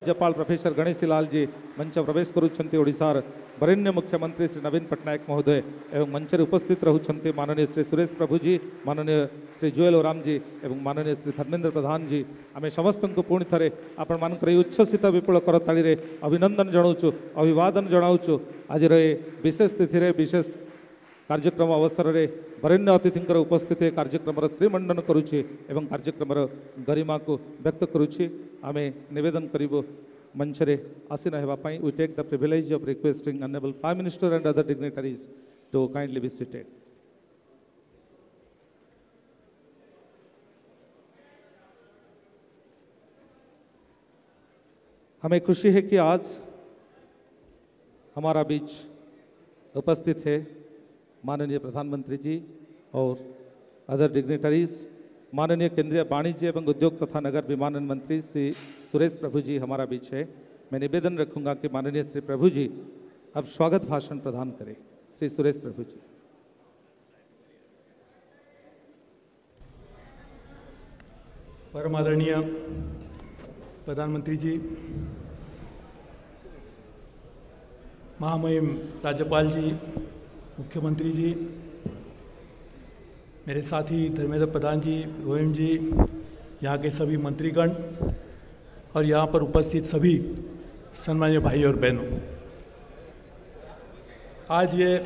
राज्यपाल प्रोफेसर गणेशीलाल जी मंच प्रवेश करुछन्ति। ओडिशार वरेण्य मुख्यमंत्री श्री नवीन पट्टनायक महोदय एवं मंच उपस्थित रहउछन्ति माननीय श्री सुरेश प्रभु जी, माननीय श्री जुएल ओराम जी एवं माननीय श्री धर्मेंद्र प्रधान जी। आम समस्त को पुणी थे आपण मानकर उच्छ्वसित विपुल करताली रे अभिनंदन जनाऊँ, अभिवादन जनाऊँ। आज विशेष तिथि विशेष कार्यक्रम अवसर में वरेण्य अतिथि उपस्थिति कार्यक्रम श्रीमंडन करुच्ची एवं कार्यक्रम गरिमा को व्यक्त करुच्ची। आम निवेदन करूँ मंच रे आसीन होगापी। We take the privilege of requesting honourable prime minister and other dignitaries to kindly be seated. हमें खुशी है कि आज हमारा बीच उपस्थित है माननीय प्रधानमंत्री जी और अदर डिग्निटरीज, माननीय केंद्रीय वाणिज्य एवं उद्योग तथा नगर विमानन मंत्री श्री सुरेश प्रभु जी हमारा बीच है। मैं निवेदन रखूंगा कि माननीय श्री प्रभु जी अब स्वागत भाषण प्रदान करें। श्री सुरेश प्रभु जी। परम आदरणीय प्रधानमंत्री जी, महामहिम राज्यपाल जी, मुख्यमंत्री जी, मेरे साथी धर्मेंद्र प्रधान जी, रोहिम जी, यहाँ के सभी मंत्रीगण और यहाँ पर उपस्थित सभी सम्मानीय भाई और बहनों, आज ये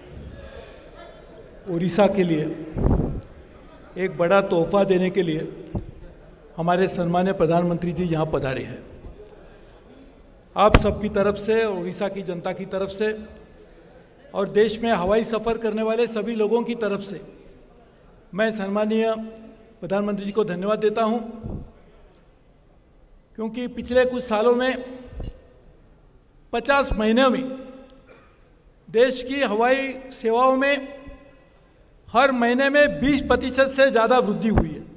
उड़ीसा के लिए एक बड़ा तोहफा देने के लिए हमारे सम्मानीय प्रधानमंत्री जी यहाँ पधारे हैं। आप सबकी तरफ से, उड़ीसा की जनता की तरफ से और देश में हवाई सफ़र करने वाले सभी लोगों की तरफ से मैं सम्मानीय प्रधानमंत्री जी को धन्यवाद देता हूं, क्योंकि पिछले कुछ सालों में 50 महीनों में देश की हवाई सेवाओं में हर महीने में 20% से ज़्यादा वृद्धि हुई है।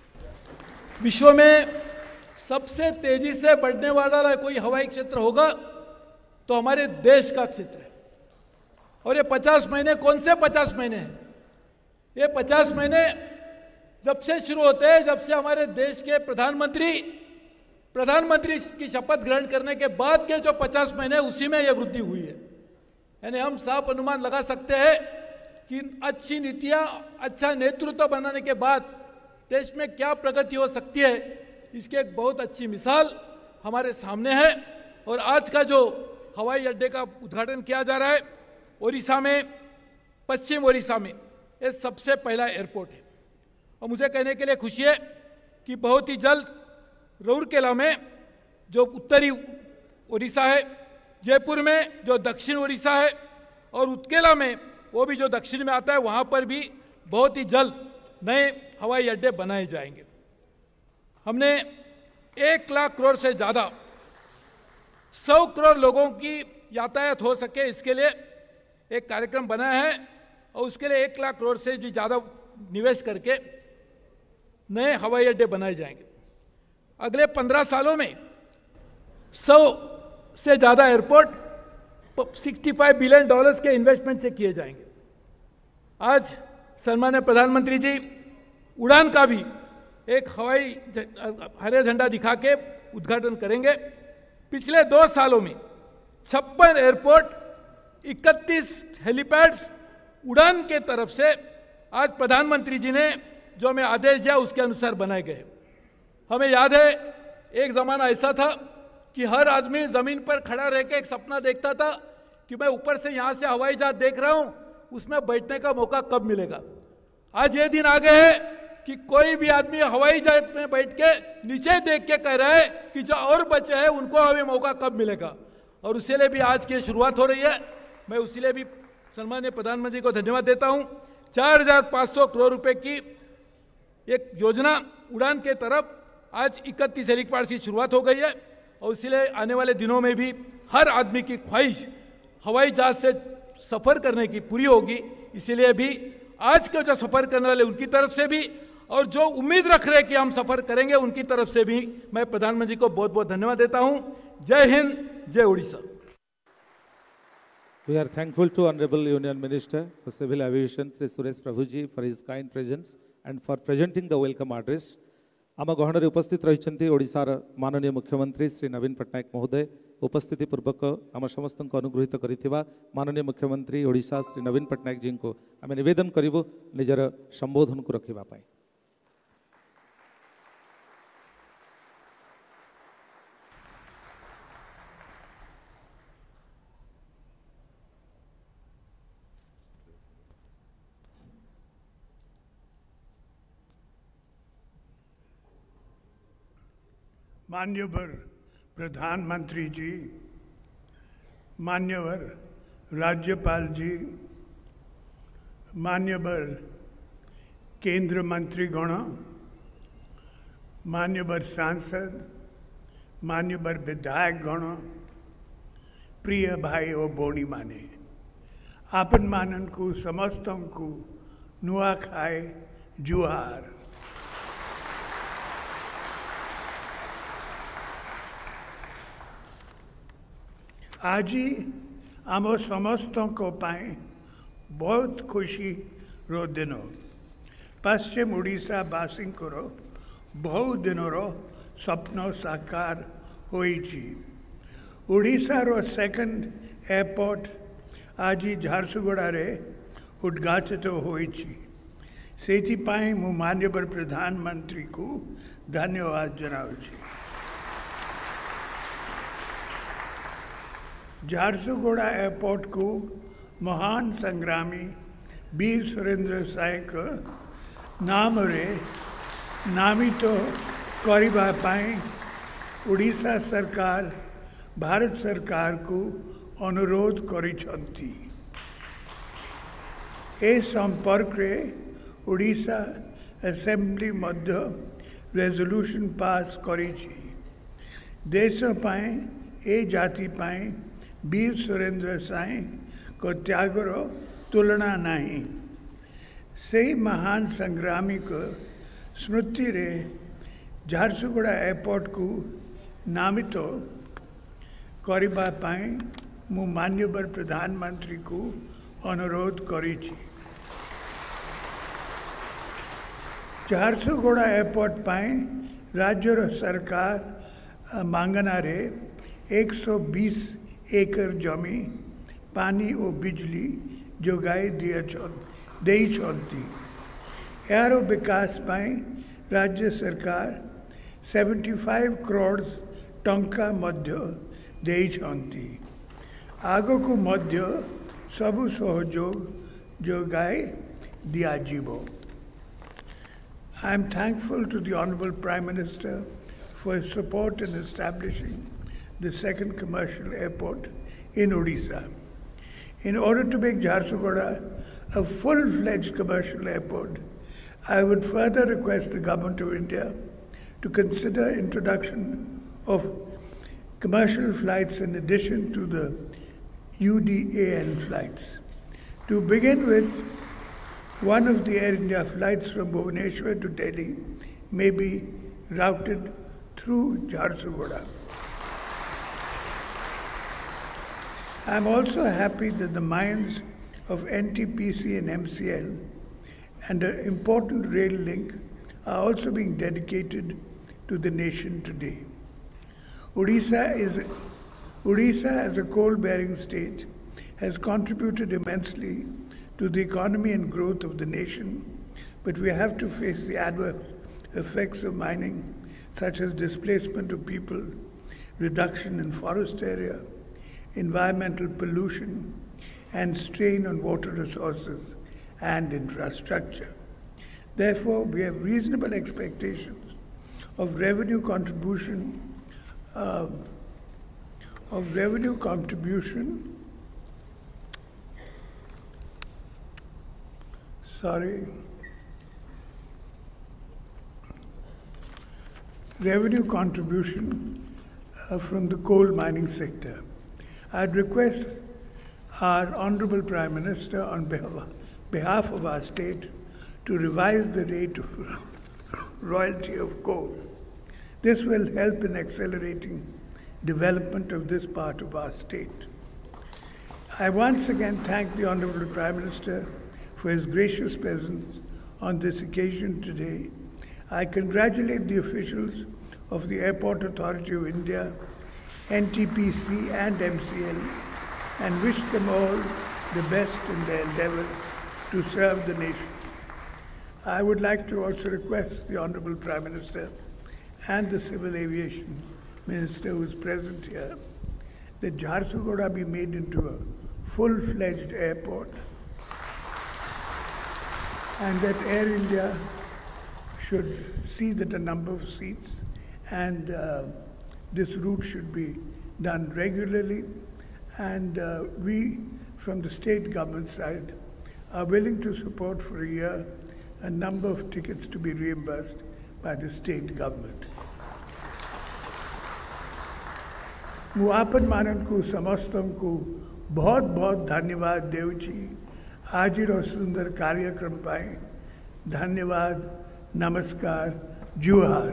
विश्व में सबसे तेजी से बढ़ने वाला कोई हवाई क्षेत्र होगा तो हमारे देश का क्षेत्र है। और ये 50 महीने कौन से 50 महीने हैं? ये 50 महीने जब से शुरू होते हैं, जब से हमारे देश के प्रधानमंत्री की शपथ ग्रहण करने के बाद के जो 50 महीने, उसी में ये वृद्धि हुई है। यानी हम साफ अनुमान लगा सकते हैं कि अच्छी नीतियां, अच्छा नेतृत्व बनाने के बाद देश में क्या प्रगति हो सकती है, इसकी एक बहुत अच्छी मिसाल हमारे सामने है। और आज का जो हवाई अड्डे का उद्घाटन किया जा रहा है ओडिशा में, पश्चिम ओडिशा में, ये सबसे पहला एयरपोर्ट है। और मुझे कहने के लिए खुशी है कि बहुत ही जल्द रूरकेला में जो उत्तरी ओडिशा है, जयपुर में जो दक्षिण ओडिशा है और उत्केला में वो भी जो दक्षिण में आता है, वहाँ पर भी बहुत ही जल्द नए हवाई अड्डे बनाए जाएंगे। हमने 1 लाख करोड़ से ज़्यादा 100 करोड़ लोगों की यातायात हो सके, इसके लिए एक कार्यक्रम बनाया है और उसके लिए 1 लाख करोड़ से भी ज़्यादा निवेश करके नए हवाई अड्डे बनाए जाएंगे। अगले 15 सालों में 100 से ज़्यादा एयरपोर्ट $65 बिलियन के इन्वेस्टमेंट से किए जाएंगे। आज सम्मानीय प्रधानमंत्री जी उड़ान का भी एक हवाई हरे झंडा दिखा के उद्घाटन करेंगे। पिछले 2 सालों में 56 एयरपोर्ट, 31 हेलीपैड्स उड़ान के तरफ से आज प्रधानमंत्री जी ने जो हमें आदेश दिया उसके अनुसार बनाए गए। हमें याद है एक ज़माना ऐसा था कि हर आदमी ज़मीन पर खड़ा रह के एक सपना देखता था कि मैं ऊपर से यहाँ से हवाई जहाज देख रहा हूँ, उसमें बैठने का मौका कब मिलेगा। आज ये दिन आ गए हैं कि कोई भी आदमी हवाई जहाज में बैठ के नीचे देख के कह रहा है कि जो और बचे हैं उनको हमें मौका कब मिलेगा। और उसी लिए भी आज की शुरुआत हो रही है। मैं उसी लिए भी सम्मानीय प्रधानमंत्री को धन्यवाद देता हूँ। 4,500 करोड़ रुपए की एक योजना उड़ान के तरफ आज 31 हेलीपैड की शुरुआत हो गई है और इसीलिए आने वाले दिनों में भी हर आदमी की ख्वाहिश हवाई जहाज से सफ़र करने की पूरी होगी। इसीलिए भी आज के जो सफ़र करने वाले उनकी तरफ से भी और जो उम्मीद रख रहे कि हम सफ़र करेंगे उनकी तरफ से भी मैं प्रधानमंत्री को बहुत बहुत धन्यवाद देता हूँ। जय हिंद, जय Orissa. We are thankful to Honorable Union Minister for Civil Aviation, Sri Suresh Prabhuji, for his kind presence and for presenting the welcome address. आम गहन उपस्थित रही ओडिशार माननीय मुख्यमंत्री श्री नवीन पट्टनायक महोदय उपस्थिति पूर्वक आम समस्त अनुगृहित करिथिबा माननीय मुख्यमंत्री ओडिशा श्री नवीन पट्टनायक जी को आम निवेदन करूँ निजर संबोधन को रखापी। मान्यवर प्रधानमंत्री जी, मान्यवर राज्यपाल जी, मान्यवर केंद्र मंत्रीगण, मान्यवर सांसद, मान्यवर विधायकगण, प्रिय भाई और भौणी माने आपन मानन को समस्त को नुआखाई जुहार। आज आम समस्त बहुत खुशी रो दिन पश्चिम ओडिशा वासी बहु दिन स्वप्न साकार होईची। ओडिशा रो सेकंड एयरपोर्ट आज झारसुगुड़ा रे उद्घाटित होईची। सेथिपाई मु मान्यवर प्रधानमंत्री को धन्यवाद जनाउची। झारसुगुड़ा एयरपोर्ट को महान संग्रामी वीर सुरेंद्र सायक नाम रे नामित करिबा पाई ओडिशा सरकार भारत सरकार को अनुरोध करिछंती। ए संपर्क रे ओडिशा असेंबली मध्य रेजोल्यूशन पास करिछि। देश पाई ए जाति पाई वीर सुरेंद्र साई को त्यागर तुलना नहीं। से महान संग्रामी को स्मृति रे झारसुगुड़ा एयरपोर्ट को नामित करिबा पाई मु मान्यवर प्रधानमंत्री को अनुरोध करिछि। झारसुगुड़ा एयरपोर्ट पाई राज्य सरकार मांगना रे 120 एकड़ जमी पानी और बिजली जोगाई देइछंती। यार विकास पाई राज्य सरकार 75 करोड़ टंका मध्य देइछंती। आगो को मध्य सबु सहयोग जोगाई दियाजिबो। I am thankful to the Honorable Prime Minister for his support in establishing the second commercial airport in Odisha. In order to make Jharsuguda a full-fledged commercial airport, I would further request the Government of India to consider introduction of commercial flights in addition to the UDAN flights. To begin with, one of the Air India flights from Bhubaneswar to Delhi may be routed through Jharsuguda. I am also happy that the minds of NTPC and MCL and an important rail link are also being dedicated to the nation today. Odisha as a coal-bearing state has contributed immensely to the economy and growth of the nation, but we have to face the adverse effects of mining, such as displacement of people, reduction in forest area, environmental pollution, and strain on water resources and infrastructure. Therefore, we have reasonable expectations of revenue contribution from the coal mining sector. I'd request our Honorable Prime Minister on behalf of our state to revise the rate of royalty of coal. This will help in accelerating development of this part of our state. I once again thank the Honorable Prime Minister for his gracious presence on this occasion today. I congratulate the officials of the Airport Authority of India, NTPC and MCL, and wish them all the best in their endeavors to serve the nation. I would like to also request the Honorable Prime Minister and the Civil Aviation Minister who is present here that Jharsuguda be made into a full-fledged airport and that Air India should see that a number of seats and this route should be done regularly, and we from the state government side are willing to support for a year a number of tickets to be reimbursed by the state government. मुआपन मानन को समस्तम को बहुत बहुत धन्यवाद देवची हाजिर और सुंदर कार्यक्रम पाए धन्यवाद नमस्कार जुहार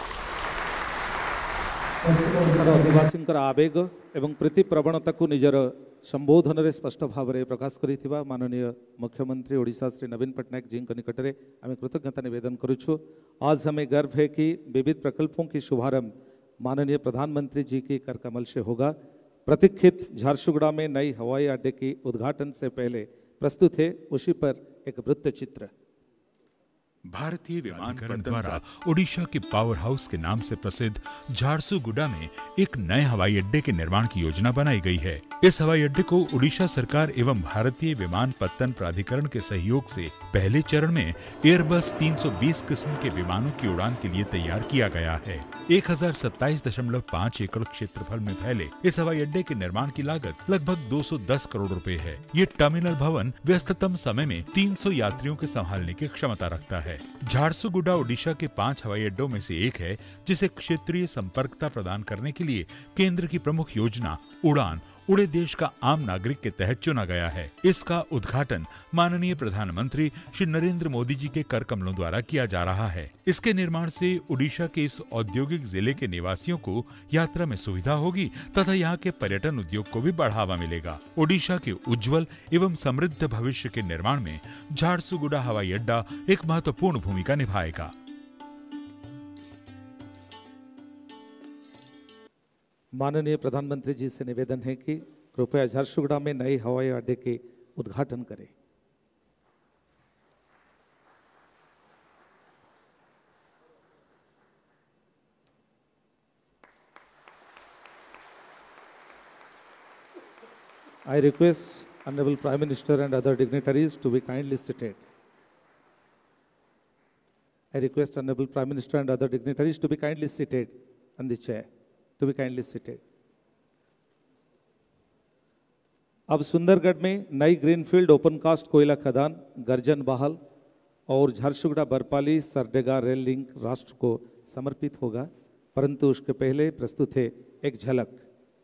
आदिवासींकर आवेग एवं प्रीति प्रवणता को निजर संबोधन रे स्पष्ट भाव में प्रकाश करिथिबा माननीय मुख्यमंत्री ओडिशा श्री नवीन पटनायक जी निकट में आम कृतज्ञता निवेदन करुछु। आज हमें गर्व है कि विविध प्रकल्पों की शुभारंभ माननीय प्रधानमंत्री जी की कर कमल से होगा। प्रतीक्षित झारसुगुड़ा में नई हवाई अड्डे की उद्घाटन से पहले प्रस्तुत है उसी पर एक वृत्त चित्र। भारतीय विमानन द्वारा ओडिशा के पावर हाउस के नाम से प्रसिद्ध झारसुगुडा में एक नए हवाई अड्डे के निर्माण की योजना बनाई गई है। इस हवाई अड्डे को ओडिशा सरकार एवं भारतीय विमानपत्तन प्राधिकरण के सहयोग से पहले चरण में एयरबस 320 किस्म के विमानों की उड़ान के लिए तैयार किया गया है। 1027.5 एकड़ क्षेत्रफल में फैले इस हवाई अड्डे के निर्माण की लागत लगभग 210 करोड़ रुपए है। ये टर्मिनल भवन व्यस्ततम समय में 300 यात्रियों के संभालने की क्षमता रखता है। झारसुगुडा ओडिशा के 5 हवाई अड्डों में से एक है जिसे क्षेत्रीय संपर्कता प्रदान करने के लिए केंद्र की प्रमुख योजना उड़ान उड़े देश का आम नागरिक के तहत चुना गया है। इसका उद्घाटन माननीय प्रधानमंत्री श्री नरेंद्र मोदी जी के कर कमलों द्वारा किया जा रहा है। इसके निर्माण से ओडिशा के इस औद्योगिक जिले के निवासियों को यात्रा में सुविधा होगी तथा यहाँ के पर्यटन उद्योग को भी बढ़ावा मिलेगा। ओडिशा के उज्जवल एवं समृद्ध भविष्य के निर्माण में झारसुगुडा हवाई अड्डा एक महत्वपूर्ण भूमिका निभाएगा। माननीय प्रधानमंत्री जी से निवेदन है कि कृपया झारसुगुड़ा में नए हवाई अड्डे के उद्घाटन करें। I request Honorable Prime Minister and other dignitaries to be kindly seated. I request Honorable Prime Minister and other dignitaries to be kindly seated on the chair. To be kindly seated. अब सुंदरगढ़ में नई greenfield open cast कोयला खदान Garjanbahal और Jharsuguda Barpali Sardega rail link राष्ट्र को समर्पित होगा, परंतु उसके पहले प्रस्तुत है एक झलक।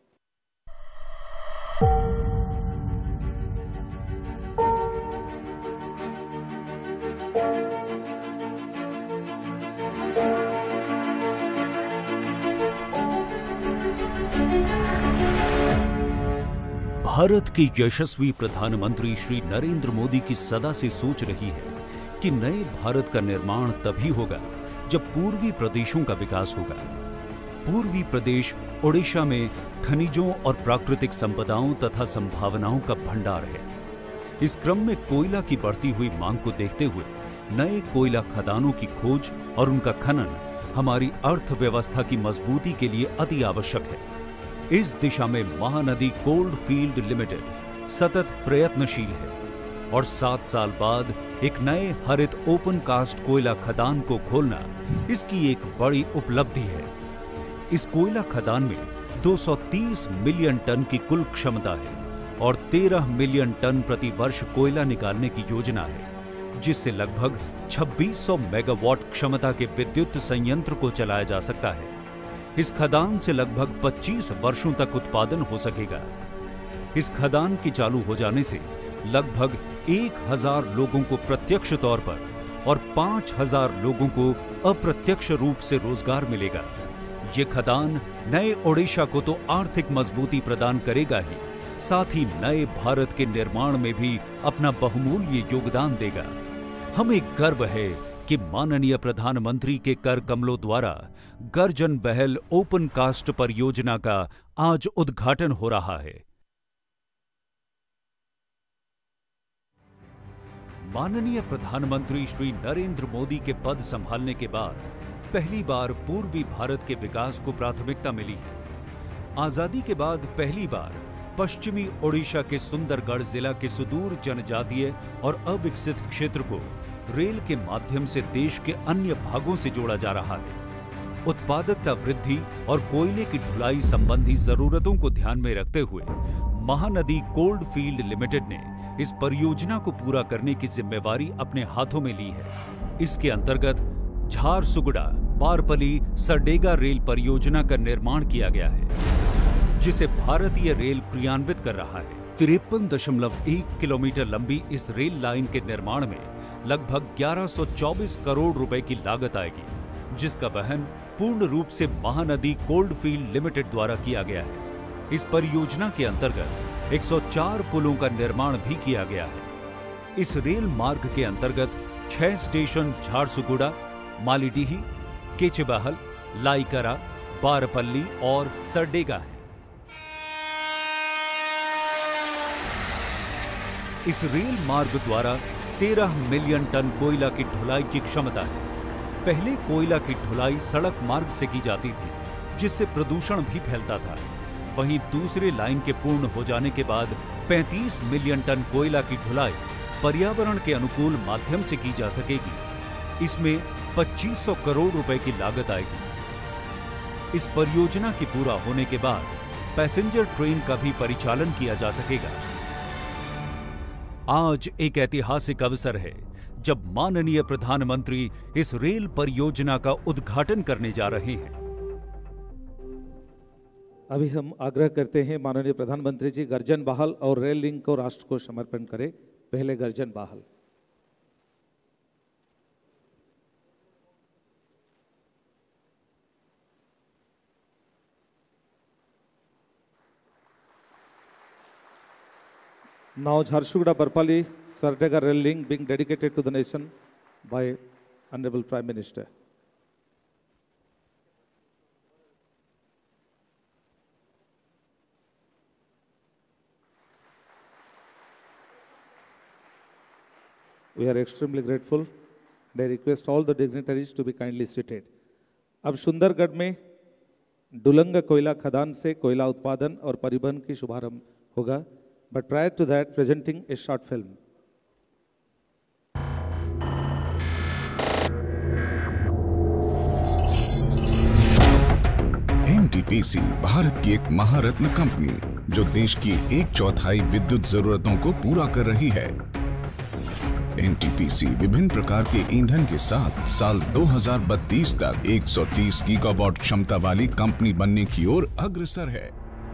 भारत के यशस्वी प्रधानमंत्री श्री नरेंद्र मोदी की सदा से सोच रही है कि नए भारत का निर्माण तभी होगा जब पूर्वी प्रदेशों का विकास होगा। पूर्वी प्रदेश ओडिशा में खनिजों और प्राकृतिक संपदाओं तथा संभावनाओं का भंडार है। इस क्रम में कोयला की बढ़ती हुई मांग को देखते हुए नए कोयला खदानों की खोज और उनका खनन हमारी अर्थव्यवस्था की मजबूती के लिए अति आवश्यक है। इस दिशा में महानदी कोल्ड फील्ड लिमिटेड सतत प्रयत्नशील है और 7 साल बाद एक नए हरित ओपन कास्ट कोयला खदान को खोलना इसकी एक बड़ी उपलब्धि है। इस कोयला खदान में 230 मिलियन टन की कुल क्षमता है और 13 मिलियन टन प्रति वर्ष कोयला निकालने की योजना है, जिससे लगभग 2600 मेगावाट क्षमता के विद्युत संयंत्र को चलाया जा सकता है। इस खदान से लगभग 25 वर्षों तक उत्पादन हो सकेगा। इस खदान के चालू हो जाने से लगभग 1000 लोगों को प्रत्यक्ष तौर पर और 5000 लोगों को अप्रत्यक्ष रूप से रोजगार मिलेगा। ये खदान नए ओडिशा को तो आर्थिक मजबूती प्रदान करेगा ही, साथ ही नए भारत के निर्माण में भी अपना बहुमूल्य योगदान देगा। हमें गर्व है कि माननीय प्रधानमंत्री के कर कमलों द्वारा गर्जन बहल ओपन कास्ट परियोजना का आज उद्घाटन हो रहा है। माननीय प्रधानमंत्री श्री नरेंद्र मोदी के पद संभालने के बाद पहली बार पूर्वी भारत के विकास को प्राथमिकता मिली है। आजादी के बाद पहली बार पश्चिमी ओडिशा के सुंदरगढ़ जिला के सुदूर जनजातीय और अविकसित क्षेत्र को रेल के माध्यम से देश के अन्य भागों से जोड़ा जा रहा है। उत्पादकता वृद्धि और कोयले की ढुलाई संबंधी जरूरतों को ध्यान में रखते हुए महानदी कोल्ड फील्ड लिमिटेड ने इस परियोजना को पूरा करने की जिम्मेवारी अपने हाथों में ली है। इसके अंतर्गत झारसुगुड़ा बारपली सरडेगा रेल परियोजना का निर्माण किया गया है, जिसे भारतीय रेल क्रियान्वित कर रहा है। 53.1 किलोमीटर लंबी इस रेल लाइन के निर्माण में लगभग 1124 करोड़ रुपए की लागत आएगी, जिसका वहन पूर्ण रूप से महानदी कोल्ड फील्ड लिमिटेड द्वारा किया गया है। इस परियोजना के अंतर्गत 104 पुलों का निर्माण भी किया गया है। इस रेल मार्ग के अंतर्गत 6 स्टेशन झारसुगुड़ा, मालीडीही, केचेबाहल, लाइकरा, बारपल्ली और सरडेगा है। इस रेल मार्ग द्वारा 13 मिलियन टन कोयला की ढुलाई की क्षमता है। पहले कोयला की ढुलाई सड़क मार्ग से की जाती थी, जिससे प्रदूषण भी फैलता था। वहीं दूसरे लाइन के पूर्ण हो जाने के बाद 35 मिलियन टन कोयला की ढुलाई पर्यावरण के अनुकूल माध्यम से की जा सकेगी। इसमें 2500 करोड़ रुपए की लागत आएगी। इस परियोजना की पूरा होने के बाद पैसेंजर ट्रेन का भी परिचालन किया जा सकेगा। आज एक ऐतिहासिक अवसर है जब माननीय प्रधानमंत्री इस रेल परियोजना का उद्घाटन करने जा रहे हैं। अभी हम आग्रह करते हैं माननीय प्रधानमंत्री जी गर्जन बहाल और रेल लिंक को राष्ट्र को समर्पण करें। पहले गर्जन बहाल। Now Jharsuguda Barpali Sardega rail link being dedicated to the nation by Honorable Prime Minister. We are extremely grateful and I request all the dignitaries to be kindly seated. अब सुंदरगढ़ में डुलंगा कोयला खदान से कोयला उत्पादन और परिवहन की शुभारंभ होगा। But prior to that, presenting a short film. NTPC Bharat की एक महारत्न कंपनी जो देश की 1/4 विद्युत जरूरतों को पूरा कर रही है। एनटीपीसी विभिन्न प्रकार के ईंधन के साथ साल 2032 तक 130 गीगावाट क्षमता वाली कंपनी बनने की ओर अग्रसर है।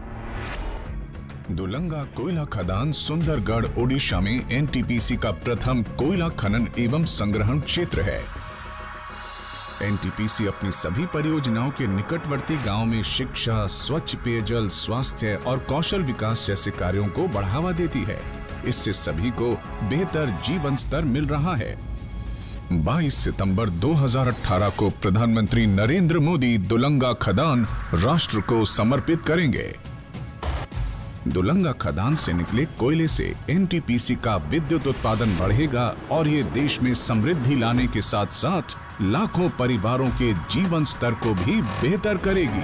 दुलंगा कोयला खदान सुंदरगढ़ ओडिशा में एनटीपीसी का प्रथम कोयला खनन एवं संग्रहण क्षेत्र है। एनटीपीसी अपनी सभी परियोजनाओं के निकटवर्ती गांव में शिक्षा, स्वच्छ पेयजल, स्वास्थ्य और कौशल विकास जैसे कार्यों को बढ़ावा देती है। इससे सभी को बेहतर जीवन स्तर मिल रहा है। 22 सितंबर 2018 को प्रधानमंत्री नरेंद्र मोदी दुलंगा खदान राष्ट्र को समर्पित करेंगे। दुलंगा खदान से निकले कोयले से एनटीपीसी का विद्युत उत्पादन बढ़ेगा और ये देश में समृद्धि लाने के साथ साथ लाखों परिवारों के जीवन स्तर को भी बेहतर करेगी।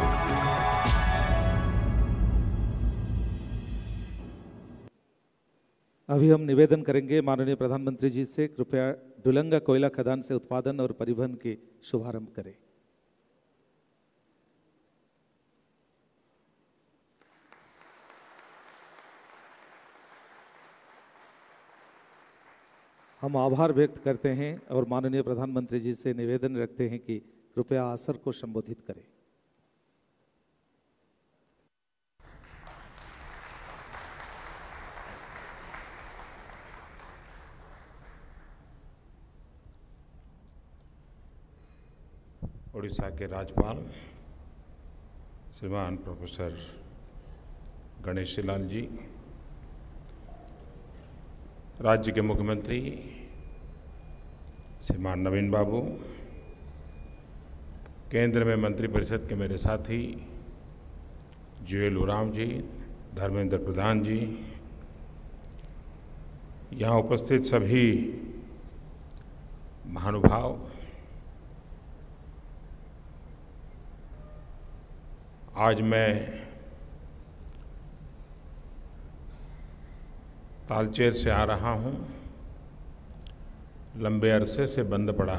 अभी हम निवेदन करेंगे माननीय प्रधानमंत्री जी से कृपया डुलंगा कोयला खदान से उत्पादन और परिवहन की शुभारंभ करें। हम आभार व्यक्त करते हैं और माननीय प्रधानमंत्री जी से निवेदन रखते हैं कि कृपया आसर को संबोधित करें। उड़ीसा के राज्यपाल श्रीमान प्रोफेसर गणेश लाल जी, राज्य के मुख्यमंत्री श्रीमान नवीन बाबू, केंद्र में मंत्रिपरिषद के मेरे साथी जुएल ओराम जी, धर्मेंद्र प्रधान जी, यहाँ उपस्थित सभी महानुभाव, आज मैं तालचेर से आ रहा हूँ। लंबे अरसे से बंद पड़ा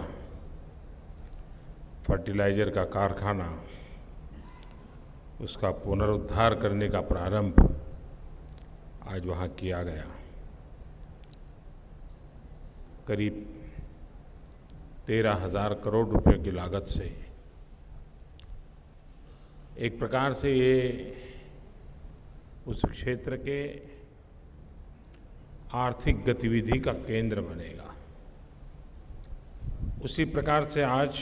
फर्टिलाइज़र का कारखाना, उसका पुनरुद्धार करने का प्रारंभ आज वहाँ किया गया। करीब 13,000 करोड़ रुपए की लागत से एक प्रकार से ये उस क्षेत्र के आर्थिक गतिविधि का केंद्र बनेगा। उसी प्रकार से आज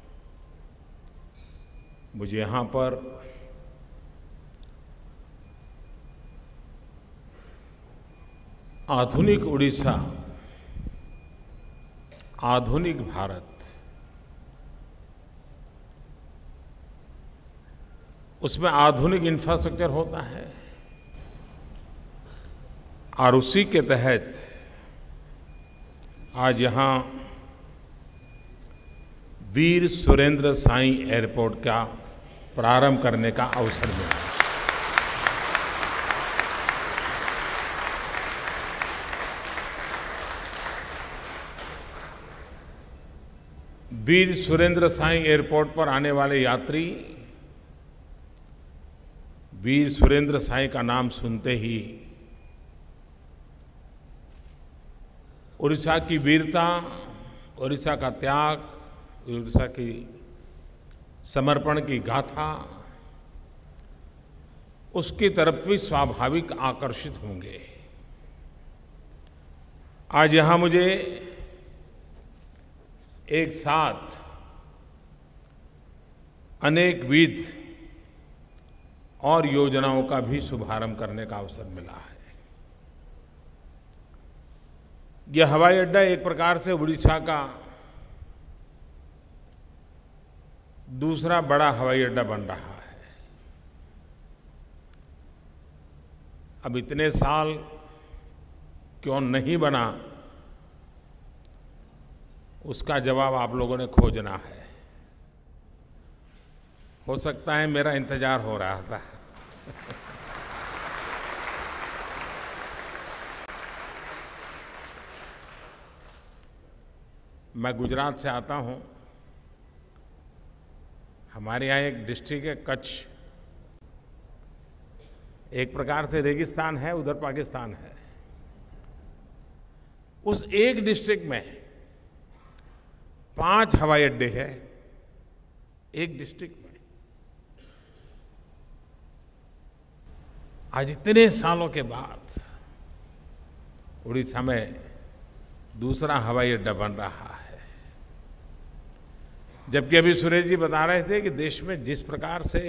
मुझे यहाँ पर आधुनिक उड़ीसा, आधुनिक भारत, उसमें आधुनिक इंफ्रास्ट्रक्चर होता है और उसी के तहत आज यहाँ वीर सुरेंद्र साई एयरपोर्ट का प्रारंभ करने का अवसर मिला। वीर सुरेंद्र साई एयरपोर्ट पर आने वाले यात्री वीर सुरेंद्र साई का नाम सुनते ही उड़ीसा की वीरता, उड़ीसा का त्याग, उड़ीसा की समर्पण की गाथा, उसकी तरफ भी स्वाभाविक आकर्षित होंगे। आज यहाँ मुझे एक साथ अनेकविध और योजनाओं का भी शुभारंभ करने का अवसर मिला है। यह हवाई अड्डा एक प्रकार से उड़ीसा का दूसरा बड़ा हवाई अड्डा बन रहा है। अब इतने साल क्यों नहीं बना, उसका जवाब आप लोगों ने खोजना है। हो सकता है मेरा इंतजार हो रहा था। मैं गुजरात से आता हूँ। हमारे यहाँ एक डिस्ट्रिक्ट है कच्छ, एक प्रकार से रेगिस्तान है, उधर पाकिस्तान है। उस एक डिस्ट्रिक्ट में 5 हवाई अड्डे हैं, एक डिस्ट्रिक्ट में। आज इतने सालों के बाद उड़ीसा में दूसरा हवाई अड्डा बन रहा है। जबकि अभी सुरेश जी बता रहे थे कि देश में जिस प्रकार से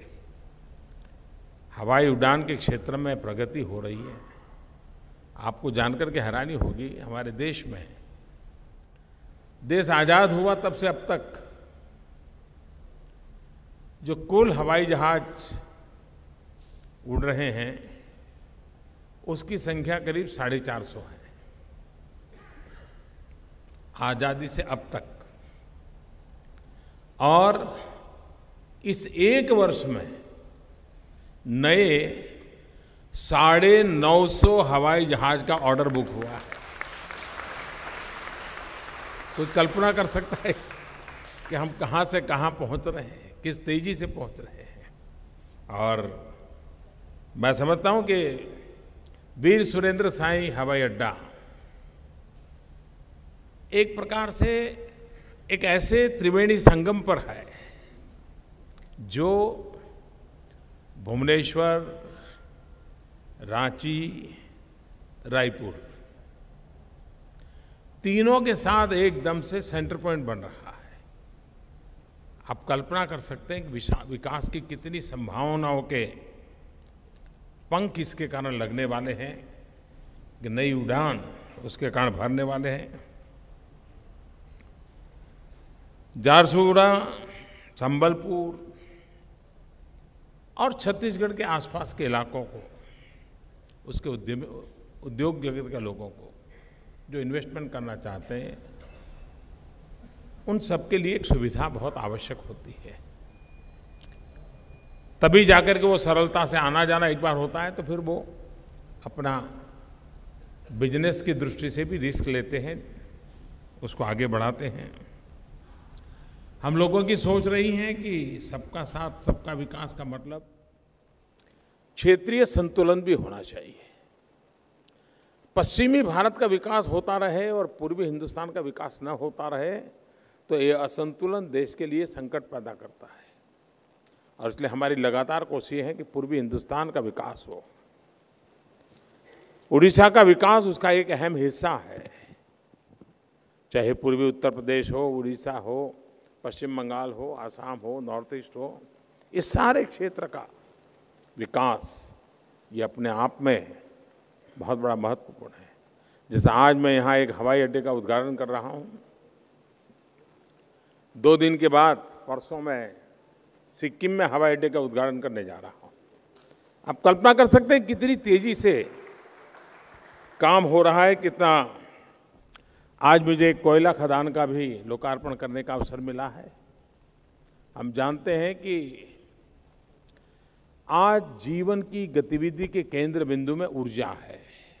हवाई उड़ान के क्षेत्र में प्रगति हो रही है, आपको जानकर के हैरानी होगी। हमारे देश में, देश आज़ाद हुआ तब से अब तक जो कुल हवाई जहाज उड़ रहे हैं, उसकी संख्या करीब 450 है, आज़ादी से अब तक। और इस एक वर्ष में नए 950 हवाई जहाज का ऑर्डर बुक हुआ है। कोई कल्पना कर सकता है कि हम कहाँ से कहाँ पहुँच रहे हैं, किस तेजी से पहुँच रहे हैं। और मैं समझता हूँ कि वीर सुरेंद्र साई हवाई अड्डा एक प्रकार से एक ऐसे त्रिवेणी संगम पर है जो भुवनेश्वर, रांची, रायपुर तीनों के साथ एकदम से सेंटर पॉइंट बन रहा है। आप कल्पना कर सकते हैं कि विकास की कितनी संभावनाओं के पंख इसके कारण लगने वाले हैं, कि नई उड़ान उसके कारण भरने वाले हैं। झारसुगुड़ा, संबलपुर और छत्तीसगढ़ के आसपास के इलाकों को, उसके उद्योग जगत के लोगों को जो इन्वेस्टमेंट करना चाहते हैं, उन सबके लिए एक सुविधा बहुत आवश्यक होती है। तभी जाकर के वो सरलता से आना जाना एक बार होता है तो फिर वो अपना बिजनेस की दृष्टि से भी रिस्क लेते हैं, उसको आगे बढ़ाते हैं। हम लोगों की सोच रही है कि सबका साथ सबका विकास का मतलब क्षेत्रीय संतुलन भी होना चाहिए। पश्चिमी भारत का विकास होता रहे और पूर्वी हिंदुस्तान का विकास न होता रहे तो ये असंतुलन देश के लिए संकट पैदा करता है। और इसलिए हमारी लगातार कोशिश है कि पूर्वी हिंदुस्तान का विकास हो। उड़ीसा का विकास उसका एक अहम हिस्सा है। चाहे पूर्वी उत्तर प्रदेश हो, उड़ीसा हो, पश्चिम बंगाल हो, आसाम हो, नॉर्थ ईस्ट हो, इस सारे क्षेत्र का विकास ये अपने आप में बहुत बड़ा महत्वपूर्ण है। जैसे आज मैं यहाँ एक हवाई अड्डे का उद्घाटन कर रहा हूँ, 2 दिन के बाद परसों मैं सिक्किम में हवाई अड्डे का उद्घाटन करने जा रहा हूँ। आप कल्पना कर सकते हैं कितनी तेजी से काम हो रहा है, कितना। आज मुझे एक कोयला खदान का भी लोकार्पण करने का अवसर मिला है। हम जानते हैं कि आज जीवन की गतिविधि के केंद्र बिंदु में ऊर्जा है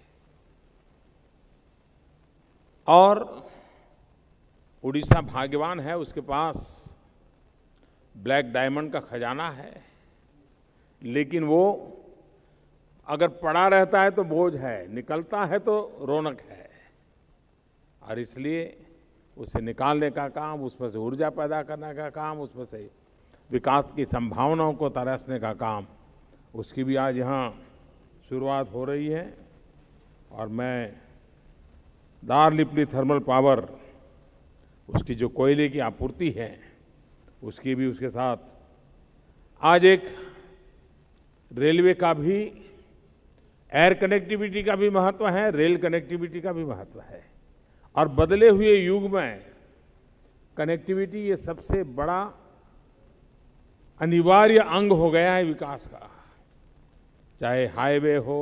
और उड़ीसा भाग्यवान है, उसके पास ब्लैक डायमंड का खजाना है। लेकिन वो अगर पड़ा रहता है तो बोझ है, निकलता है तो रौनक है। और इसलिए उसे निकालने का काम, उसमें से ऊर्जा पैदा करने का काम, उसमें से विकास की संभावनाओं को तराशने का काम, उसकी भी आज यहाँ शुरुआत हो रही है। और मैं दारलिपली थर्मल पावर, उसकी जो कोयले की आपूर्ति है, उसकी भी उसके साथ आज एक रेलवे का भी, एयर कनेक्टिविटी का भी महत्व है, रेल कनेक्टिविटी का भी महत्व है। और बदले हुए युग में कनेक्टिविटी ये सबसे बड़ा अनिवार्य अंग हो गया है विकास का। चाहे हाईवे हो,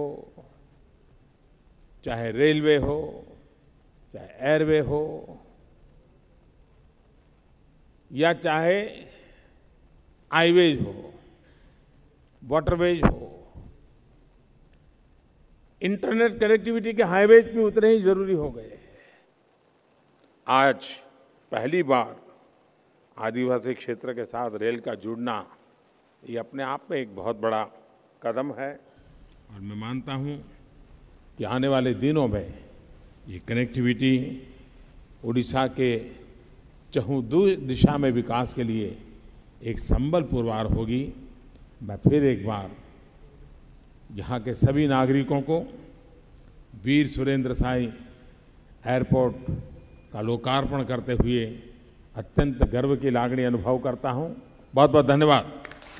चाहे रेलवे हो, चाहे एयरवे हो, या चाहे हाईवेज हो, वाटरवेज हो। इंटरनेट कनेक्टिविटी के हाईवेज भी उतने ही जरूरी हो गए। आज पहली बार आदिवासी क्षेत्र के साथ रेल का जुड़ना, ये अपने आप में एक बहुत बड़ा कदम है। और मैं मानता हूँ कि आने वाले दिनों में ये कनेक्टिविटी उड़ीसा के चहुं दिशा में विकास के लिए एक संबल पुरवार होगी। मैं फिर एक बार यहाँ के सभी नागरिकों को वीर सुरेंद्र साई एयरपोर्ट का लोकार्पण करते हुए अत्यंत गर्व की लागणी अनुभव करता हूँ। बहुत बहुत धन्यवाद।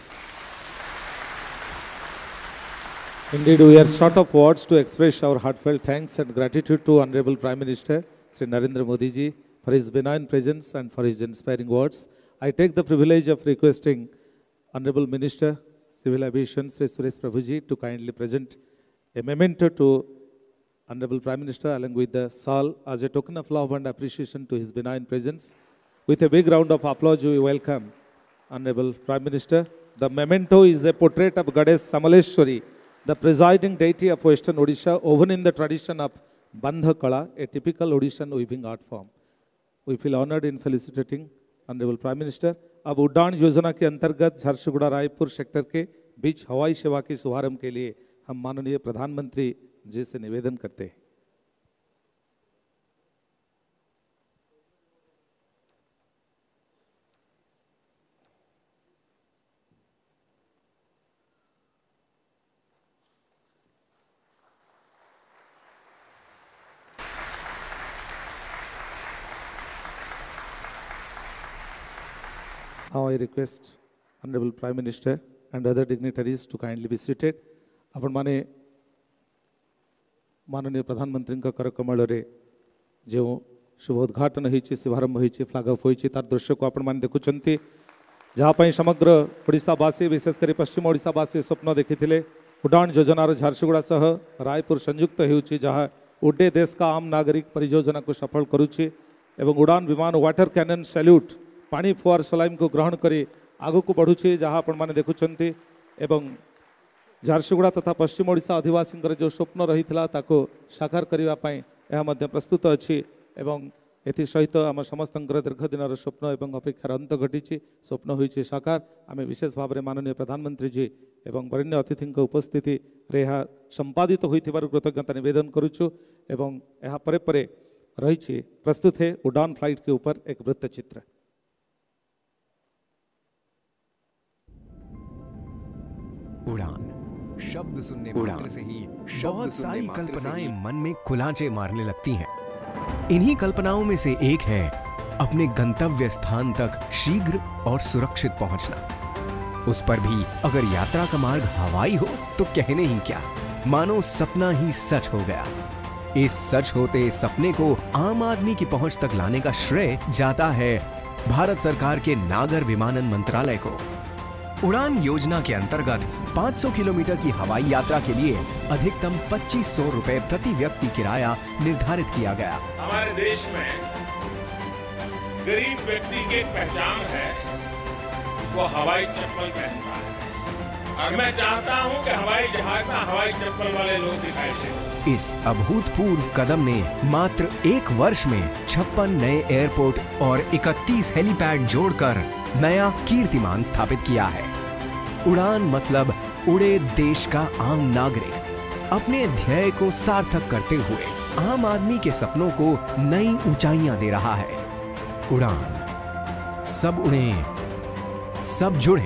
Indeed, we are short of words to express our heartfelt thanks and gratitude to Honorable Prime Minister Sri Narendra Modi ji for his benign presence and for his inspiring words. I take the privilege of requesting Honorable Minister Civil Aviation Sri Suresh Prabhu ji to kindly present a memento to Honorable Prime Minister along with the shawl as a token of love and appreciation to his benign presence. With a big round of applause, we welcome Honorable Prime Minister. The memento is a portrait of Goddess Samaleshwari, the presiding deity of Western Odisha, woven in the tradition of Bandha Kala, a typical Odishan weaving art form. We feel honored in felicitating Honorable Prime Minister. अब उड़ान योजना के अंतर्गत Jharsuguda Raipur sector के बीच हवाई सेवा के शुभारंभ के लिए हम माननीय प्रधानमंत्री जी से निवेदन करते हैं। Now I request Honorable Prime Minister and other dignitaries to kindly be seated. आपण माने माननीय प्रधानमंत्री का करकमल रे जो शुभ उद्घाटन होती शुभारंभ होती फ्लाग अफ होती तार दृश्य को आपण मैंने देखुंट जहाँपाई समग्र ओडिशावासी विशेषकर पश्चिम ओडिशावासी स्वप्न देखी उड़ान योजनार झारसुगुड़ा सह रायपुर संयुक्त होउछि जहाँ उड्डे देश का आम नागरिक परियोजना को सफल करुछि एवं उड़ान विमान वाटर कैनन सैल्यूट पानी फुआर सलाइम को ग्रहण करी आगु को बढ़ुछि जहाँ आपण मैंने देखुंट एवं झारसुगुड़ा तथा पश्चिम ओडिशा आदिवासी जो स्वप्न रही ताको साकार करने यह प्रस्तुत अच्छी एवं एथि सहित आम समस्त दीर्घ दिन स्वप्न एवं अपेक्षार अंत घटी स्वप्न होइछि साकार आम विशेष भाव में माननीय प्रधानमंत्री जी एवं वरेण्य अतिथि उपस्थिति रे संपादित होइथिबारु कृतज्ञता निवेदन करुछु एवं यह परे परे रही प्रस्तुत है उड़ान फ्लाइट के ऊपर एक वृत्तचित्र। उड़ान शब्द सुनने मात्र से ही बहुत सारी कल्पनाएं मन में कुलांचे मारने लगती हैं। इन्हीं कल्पनाओं में से एक है अपने गंतव्य स्थान तक शीघ्र और सुरक्षित पहुंचना। उस पर भी अगर यात्रा का मार्ग हवाई हो तो कहने ही क्या, मानो सपना ही सच हो गया। इस सच होते सपने को आम आदमी की पहुंच तक लाने का श्रेय जाता है भारत सरकार के नागर विमानन मंत्रालय को। उड़ान योजना के अंतर्गत 500 किलोमीटर की हवाई यात्रा के लिए अधिकतम 2500 रुपए प्रति व्यक्ति किराया निर्धारित किया गया। हमारे देश में गरीब व्यक्ति की पहचान है वो हवाई चप्पल पहनता है और मैं चाहता हूं कि हवाई जहाज में हवाई चप्पल वाले लोग दिखाई दें। इस अभूतपूर्व कदम ने मात्र 1 वर्ष में 56 नए एयरपोर्ट और 31 हेलीपैड जोड़कर नया कीर्तिमान स्थापित किया है। उड़ान मतलब उड़े देश का आम नागरिक अपने ध्येय को सार्थक करते हुए आम आदमी के सपनों को नई ऊंचाइयां दे रहा है। उड़ान, सब उड़े, सब जुड़े।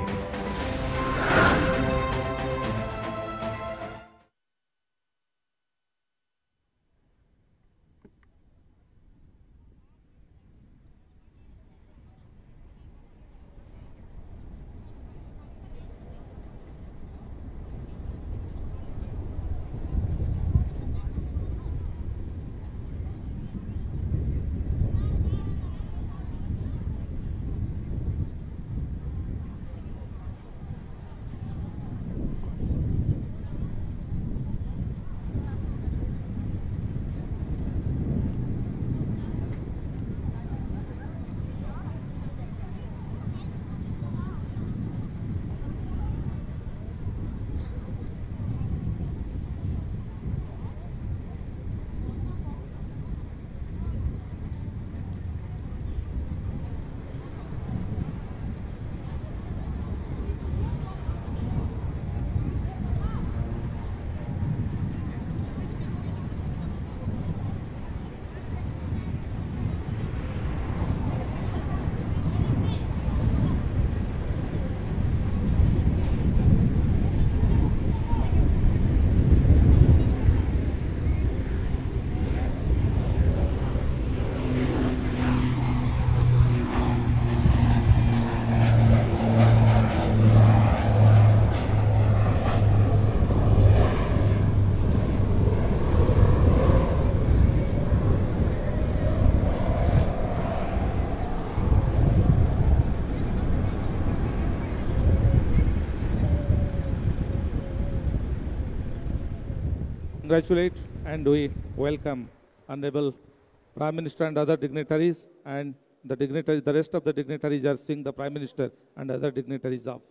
Congratulate and we welcome Honorable Prime Minister and other dignitaries, and the rest of the dignitaries are seeing the Prime Minister and other dignitaries of.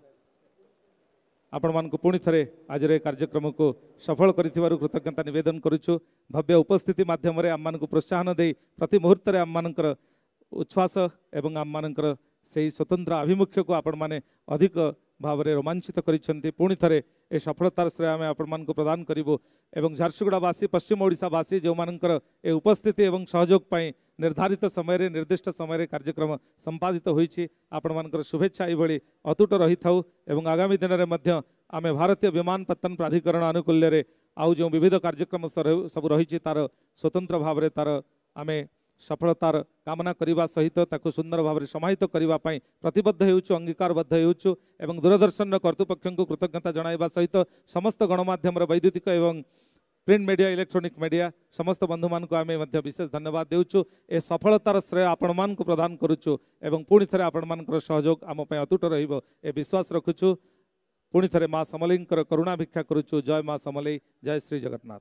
आपण मान को पुणी थरे आज रे कार्यक्रम को सफल करिथिबारु कृतज्ञता निवेदन करूछु। भव्य उपस्थिति माध्यम रे आम मान को प्रोत्साहन दे प्रति मुहूर्त रे आम मानकर उच्छ्वास एवं आम मानकर सेही स्वतंत्र आभिमुख्य को आपण माने अधिक भाव में रोमांचित करिसेंती। पुणी थरे ए सफलतार श्रेय आम आपण मान को प्रदान करिवो एवं झारसुगुड़ावासी पश्चिम ओडिशावासी जो मानकर ए उपस्थिति एवं सहयोग पाई निर्धारित समय रे निर्दिष्ट समय रे कार्यक्रम संपादित होईछि। आपण मानकर शुभेच्छा एभली अतुट रही थाउ एवं आगामी दिन रे मध्य आमे भारतीय विमानपत्तन प्राधिकरण आनुकूल्य रे आउ जो विविध कार्यक्रम सब रही तार स्वतंत्र भाव में तार आमे सफलतार कामना करने सहित ताकु सुंदर भाव में समाहित करने प्रतिबद्ध होउछु, अंगीकारबद्ध होउछु एवं दूरदर्शन कर्तृपक्ष को कृतज्ञता जणाइबा सहित समस्त गणमाध्यम वैद्युतिक एवं प्रिंट मीडिया इलेक्ट्रॉनिक मीडिया समस्त बंधु मान को आम विशेष धन्यवाद देउछु। ए सफलतार श्रेय आपण मान को प्रदान करुछु एवं पुणी थे आपण मान सहयोग आम अतुट रहिबो ए विश्वास रखुछु। पुणी थे माँ समलेई करुणा भिक्षा करुछु। जय माँ समलेई, जय श्री जगन्नाथ।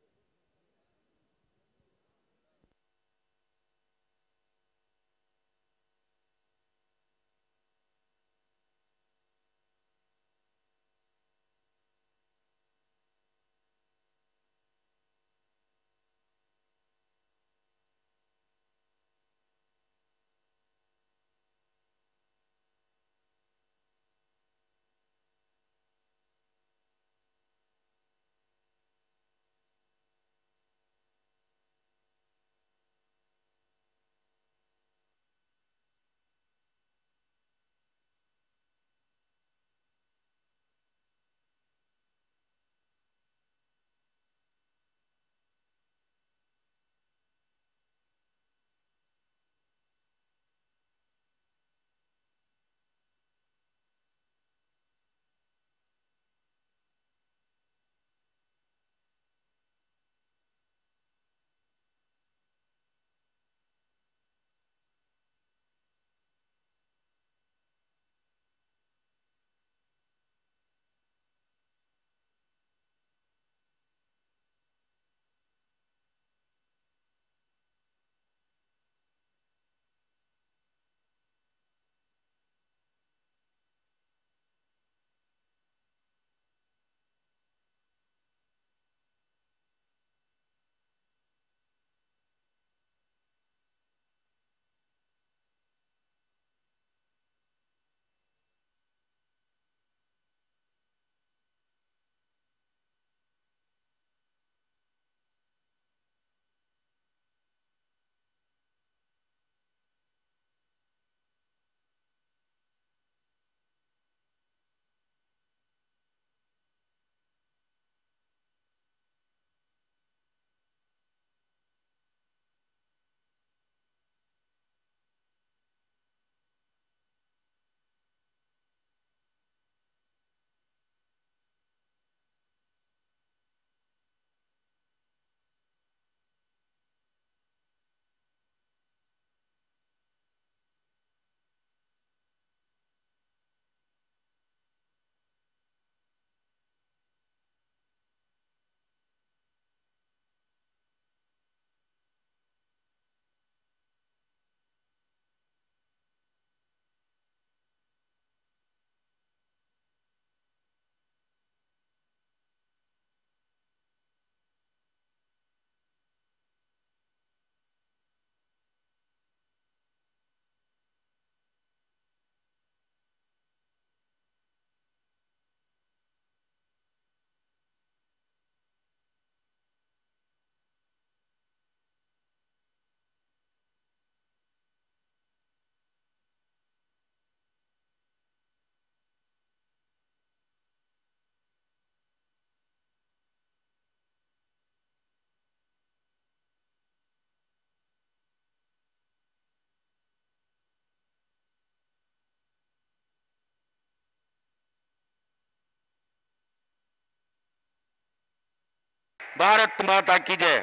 भारत माता की जय।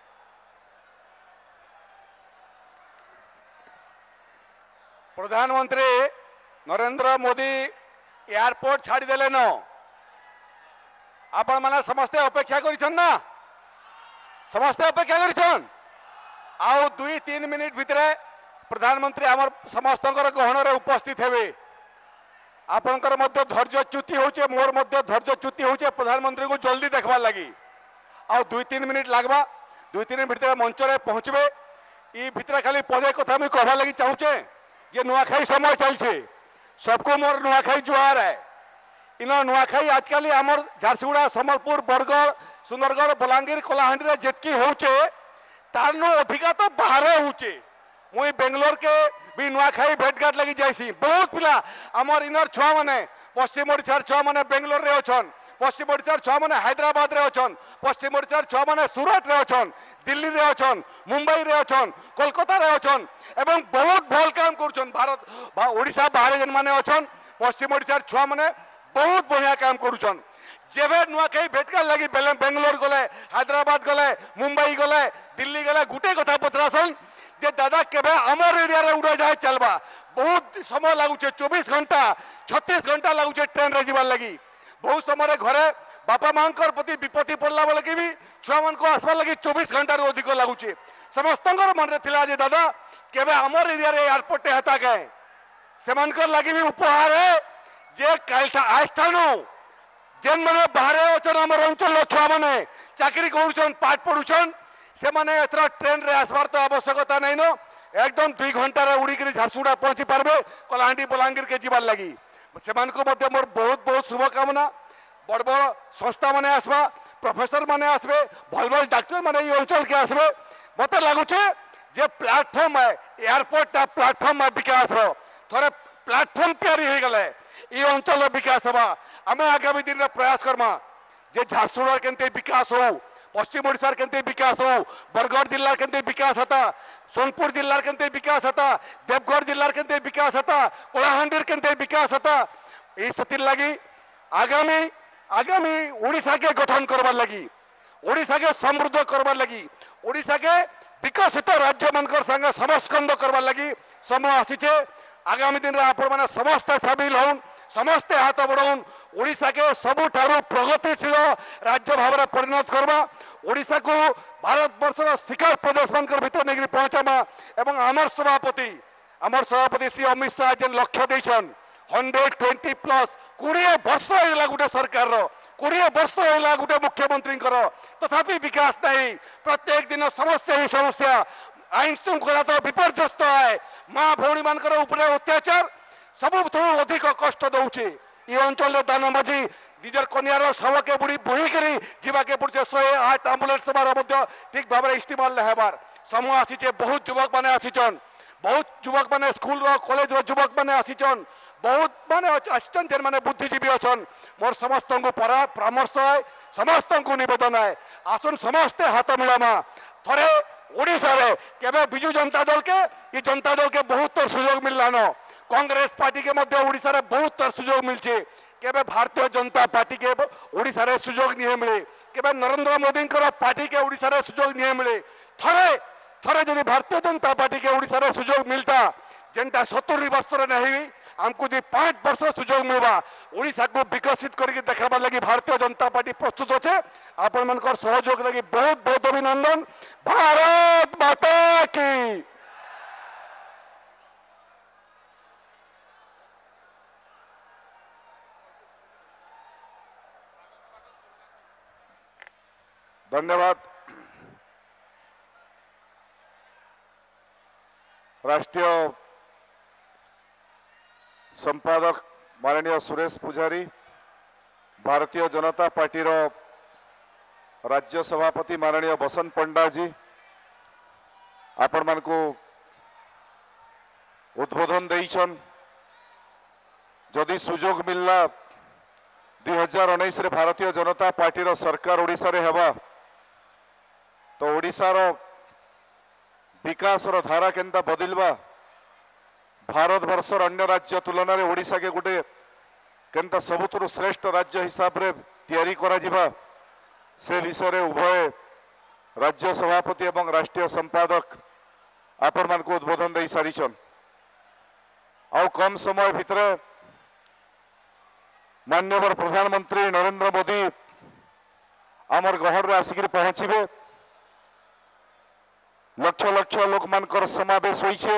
प्रधानमंत्री नरेंद्र मोदी एयरपोर्ट छाड़ी देले न आपण माने समस्ते अपेक्षा करिछन ना, समस्ते अपेक्षा करिछन। आउ 2-3 मिनिट भितरे प्रधानमंत्री आमर समस्तकर गहन रे उपस्थित हेबे। आपनकर मध्य धैर्य च्युति होचे, मोर मध्य धैर्य च्युति होचे प्रधानमंत्री को जल्दी देखबार लगी। आउ 2-3 मिनिट लागबा। 2-3 मिनिट भितर मंच रे पहुंचबे। ई भितर खाली पदे कथा मैं कहबा लगी चाहूचे जे नुआखाई समय चलछे, सबको मोर नुआखाई जुहार है। इन नुआखाई आजकल आमर झारसुगुड़ा, सम्बलपुर, बरगढ़, सुंदरगढ़, बलांगीर, कलाहांडी रे जेतकी होचे तारनो अधिका तो बाहर होचे। मुई बेंगलोर के भी नुआखाई भेटघाट लगी जाइसी। बहुत पिला आमर इनर छुआ माने पश्चिम ओडिशार छुआ माने बेंगलोर रे अछन, पश्चिम ओडिशार छुआ माने हैदराबाद रे अछन, पश्चिम ओडिशार छुआ माने सूरत रे अछन, दिल्ली रे अछन, मुंबई रे अछन, कोलकाता रे अछन एवं बहुत भल काम करूछन। भारत ओडिशा बाहर जन माने अछन, पश्चिम ओडिशार छुआ माने बहुत बढ़िया काम करूछन। जेबे नुआखाई भेटकार लगी बेंगलोर गले हैदराबाद गले मुंबई गले दिल्ली गले गुटे कथा पचरासन जे दादा केबे अमर एरिया रे उड़ा जाए चलबा बहुत समय लागुचे 24 घंटा 36 घंटा लागुचे ट्रेन रे जीवार लगी बहुत समय घरे बापा मांकर प्रति विपत्ति पड़ला बेले कि भी छुआ मन को आसबार लगी 24 घंटा रू अधिक लगुचे समस्तंकर मन रे थिला जे दादा केबे अमर एरिया रे एयरपोर्ट हेता गए सेमानकर लगी भी उपहार है जे कालटा आस्थानु जेन माने बाहर अछन हमर अंचल छुआ माने चाकरी करूछन पाठ पढुछन से माने एथरा ट्रेन रे आसबार तो आवश्यकता नहीं नो एकदम 2 घंटा रे उड़ी के झारसुगुड़ा पहुंची पारबे कलाहांडी बलांगीर के जीवार लगी सेमान को मध्य मोर बहुत बहुत शुभकामना बड़ बड़ संस्था माने आसबा प्रोफेसर माने आसबे भल भल डॉक्टर माने ये अंचल के आसबे मते लागुचे जे प्लेटफॉर्म है एयरपोर्ट ता प्लेटफॉर्म में विकास रो थोड़े प्लेटफॉर्म तैयारी हो गले ये अंचल विकास हवा आमे आगामी दिन में प्रयास करमा जे झारसुगुड़ा केनते विकास हो पश्चिम ओडिशा केनते विकास हो बरगढ़ जिला केनते विकास होता सोनपुर जिला केनते विकास होता देवगढ़ जिला केनते विकास होता कलाहांडी केनते विकास होता ये सतिर लगी आगामी आगामी ओडिशा के गठन करबार लगी ओडिशा के समृद्ध करबार लगी ओडिशा के विकसित राज्य मनकर संगे समस्कंद करबार लगी समय आसीचे आगामी दिन रे आपण माने समस्त शामिल होन समस्ते हाथ बढ़ाउन ओडिशा के सबुठारु प्रगतिशील राज्य भाव में परिणत करवा ओडिशा को भारत वर्षर शिखर प्रदेश मानकर भीतर नहीं पहुंचामा एवं आमर सभापति श्री अमित शाह जेन लक्ष्य देछन 120 प्लस 20 वर्ष होगा गोटे सरकार 20 वर्ष होगा गोटे मुख्यमंत्री तथापि विकास नहीं प्रत्येक दिन समस्या ही समस्या आईन श्रृंखला तो विपर्यस्त है माँ भौणी मानकर अत्याचार सब अधिक कष्ट दौचे ये अंचल दान माझी निजर कन्यार शव के बुड़ी बोहिक जाके पड़े 108 आम्बुलेंस सेवार ठीक भाव में इस्तेमाल हेबार समय आसीचे बहुत युवक मैंने आसीचन बहुत युवक मैंने स्कूल कॉलेज युवक मैंने आसीचन बहुत माने आसीचन जेन माने बुद्धिजीवी अच्छन मोर समस्त को परामर्श है समस्त को निवेदन है आसन समस्ते हाथ मिलामा थरे ओडिशा रे केबे बिजू जनता दल के बहुत सुजोग मिलला न कांग्रेस पार्टी के मध्य ओडिशा रे बहुत सुजोग मिलचे केबे भारतीय जनता पार्टी के ओडिशा रे सुजोग नहीं मिले केबे नरेंद्र मोदी पार्टी के ओडिशा रे सुजोग नहीं मिले थरे थरे जदि भारतीय जनता पार्टी के ओडिशा रे सुजोग मिलता जेनटा 70 वर्ष रे नहीं हमको जो 5 वर्ष सुजोग मिलवा ओडिशा को विकसित करके देखाबार लगी भारतीय जनता पार्टी प्रस्तुत अच्छे आपण मनकर सहयोग लगी बहुत बहुत अभिनंदन भारत माता की धन्यवाद। राष्ट्रीय संपादक माननीय सुरेश पुजारी भारतीय जनता पार्टी राज्य सभापति माननीय बसंत पंडा जी आपण मान को उद्बोधन देइछन जदि सुजोग मिलला 2019 रे भारतीय जनता पार्टी सरकार ओडिशा रे हेबा तो ओडिशार विकास धारा केनता बदलवा भारत वर्षर अन्य राज्य तुलन में ओडिशा के गोटे केनता सबुतु श्रेष्ठ राज्य हिसाब रे तैयारी करा जिबा से विषय रे उभय राज्य सभापति एवं राष्ट्रीय संपादक आपण मान को उद्बोधन दे सारिछन आउ कम समय भितर माननीय प्रधानमंत्री नरेंद्र मोदी आमर गहर रे आसिक पहुंचे लक्ष लक्ष लोक मानकर समावेश होइछे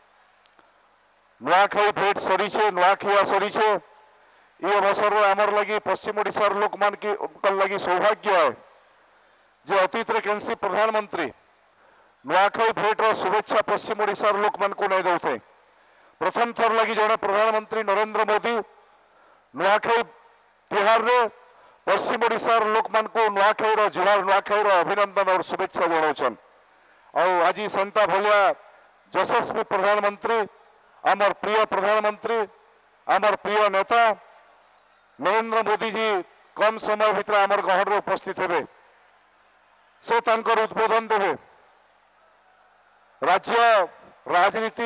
नुआखाई भेट सरीछे नुआखाई सरीछे ये अवसर आमर लगी पश्चिम ओडिशार लोक मान की लगी सौभाग्य है जे अतीत रे केनसी प्रधानमंत्री नुआखाई भेट शुभेच्छा पश्चिम ओडिशार लोक मान को नहीं दौते प्रथम थर लगी जड़े प्रधानमंत्री नरेंद्र मोदी नुआखाई तिहार रे पश्चिम ओडिशार लोक मान को नुआखाई जुहार नुआखाई अभिनंदन और शुभेच्छा जनाउछन और आज संता भलिया यशस्वी प्रधानमंत्री आमर प्रिय प्रधानमंत्री आमर प्रिय नेता नरेंद्र मोदी जी कम समय भितर आमर गहर उपस्थित हेबे से तांकर उद्बोधन देवे राज्य राजनीति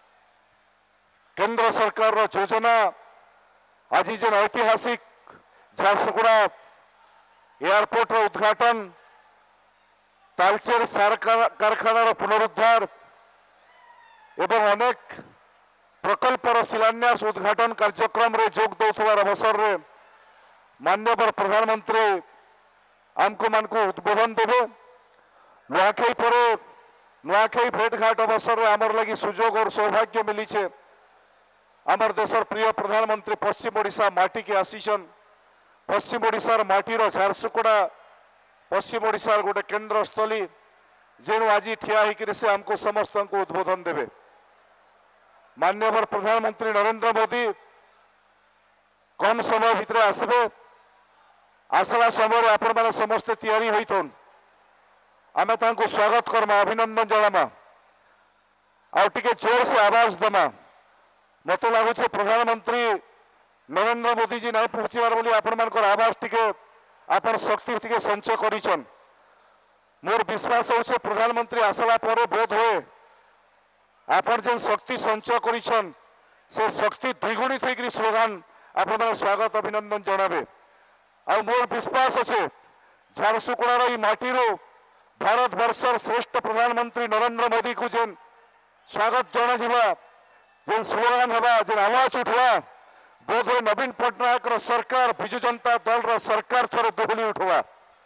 केंद्र सरकार योजना आज जेन ऐतिहासिक झारसुगुड़ा एयरपोर्ट उद्घाटन तालचेर सार कारखानार पुनरुद्धार एवं अनेक प्रकल्पर शिलान्यास उद्घाटन कार्यक्रम रे जोग दौथबार अवसर रे माननीय प्रधानमंत्री आमको मान को उद्बोधन देवे। नुआखाई पर नुआखाई भेटघाट अवसर रे आमर लगी सुजोग और सौभाग्य मिली छे। आमर देशर प्रिय प्रधानमंत्री पश्चिम ओडिशा माटी के आसीछन। पश्चिम ओडिशार माटीर झारसुगुड़ा पश्चिम ओडिशार गोटे केन्द्र स्थली जेणु आज ठिया होकर से आमको समस्त को उद्बोधन देवे। माननीय प्रधानमंत्री नरेंद्र मोदी कम समय भितर आसबे। आसला समय आपण मैंने समस्ते तैयारी होइथन आमे तांको स्वागत करमा अभिनंदन जनामा आ टिके जोर से आवाज देमा। मत लगुच प्रधानमंत्री नरेंद्र मोदी जी नहीं पहुंचीबार बोली आपण मानकर आवाज टिके आपण शक्ति टिके संचय करिछन। मोर विश्वास होचे प्रधानमंत्री आसला पर बोध होए आपण जेन शक्ति संचय करिछन से शक्ति द्विगुणित होइकरी स्लोगान आपण माने स्वागत अभिनंदन जनाबे। आ मोर विश्वास अच्छे झारसुगुड़ार ई माटीर भारत वर्षर श्रेष्ठ प्रधानमंत्री नरेंद्र मोदी को जेन स्वागत जना जेन स्लोगान हवा जेन आवाज उठवा बोध हो नवीन पट्टनायक सरकार विजु जनता दल सरकार थोड़े दोहली उठवा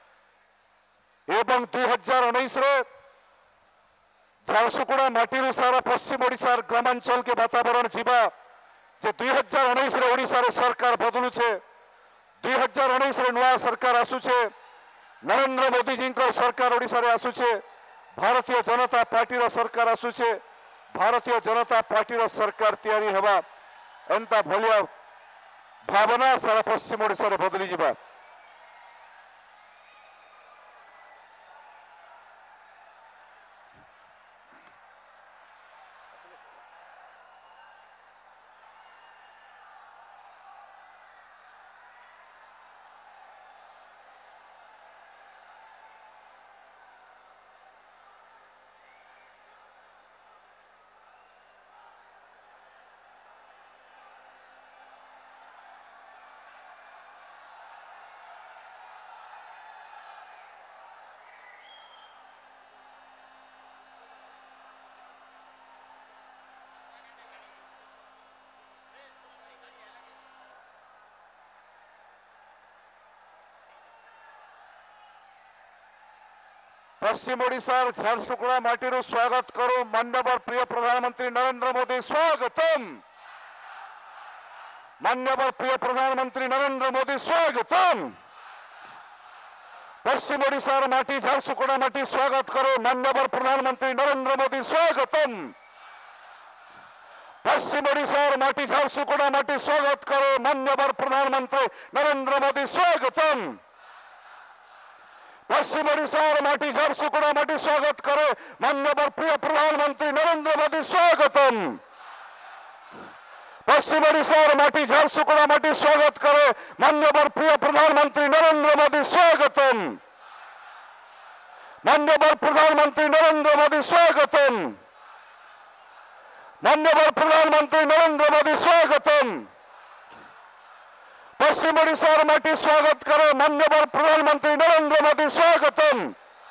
एवं 2019 रे झारसुगुड़ा माटी सारा पश्चिम ओडिशा ग्रामांचल के वातावरण जीवा जे 2019 रे ओडिशा रे सरकार बदलू छे। 2019 रे नुआ सरकार आसुचे। नरेंद्र मोदी जी को सरकार ओडिशा रे आसुचे। भारतीय जनता पार्टी रो सरकार आसुचे। भारतीय जनता पार्टी रो सरकार तैयारी हवा एंता भलिया भावना सारा पश्चिम ओडिशा रे बदली जीवा। पश्चिम ओडिशार झारसुगुड़ा माटीर स्वागत करो माननीय प्रिय प्रधानमंत्री नरेंद्र मोदी स्वागतम। माननीय प्रिय प्रधानमंत्री नरेंद्र मोदी स्वागतम। पश्चिम ओडिशार माटी झारसुगुड़ा माटी स्वागत करो माननीय प्रधानमंत्री नरेंद्र मोदी स्वागतम। पश्चिम ओडिशार माटी झारसुगुड़ा माटी स्वागत करो माननीय प्रधानमंत्री नरेंद्र मोदी स्वागतम। पश्चिम ओडिशार माटी झारसुगुड़ा माटी स्वागत करो माननीय प्रिय प्रधानमंत्री नरेंद्र मोदी स्वागतम। पश्चिम ओडिशार माटी झारसुगुड़ा माटी स्वागत करो माननीय प्रिय प्रधानमंत्री नरेंद्र मोदी स्वागतम। माननीय प्रधानमंत्री नरेंद्र मोदी स्वागतम। माननीय प्रधानमंत्री नरेंद्र मोदी स्वागतम। पश्चिम ओडिशार माटी स्वागत करो माननीय प्रधानमंत्री नरेंद्र मोदी स्वागतम।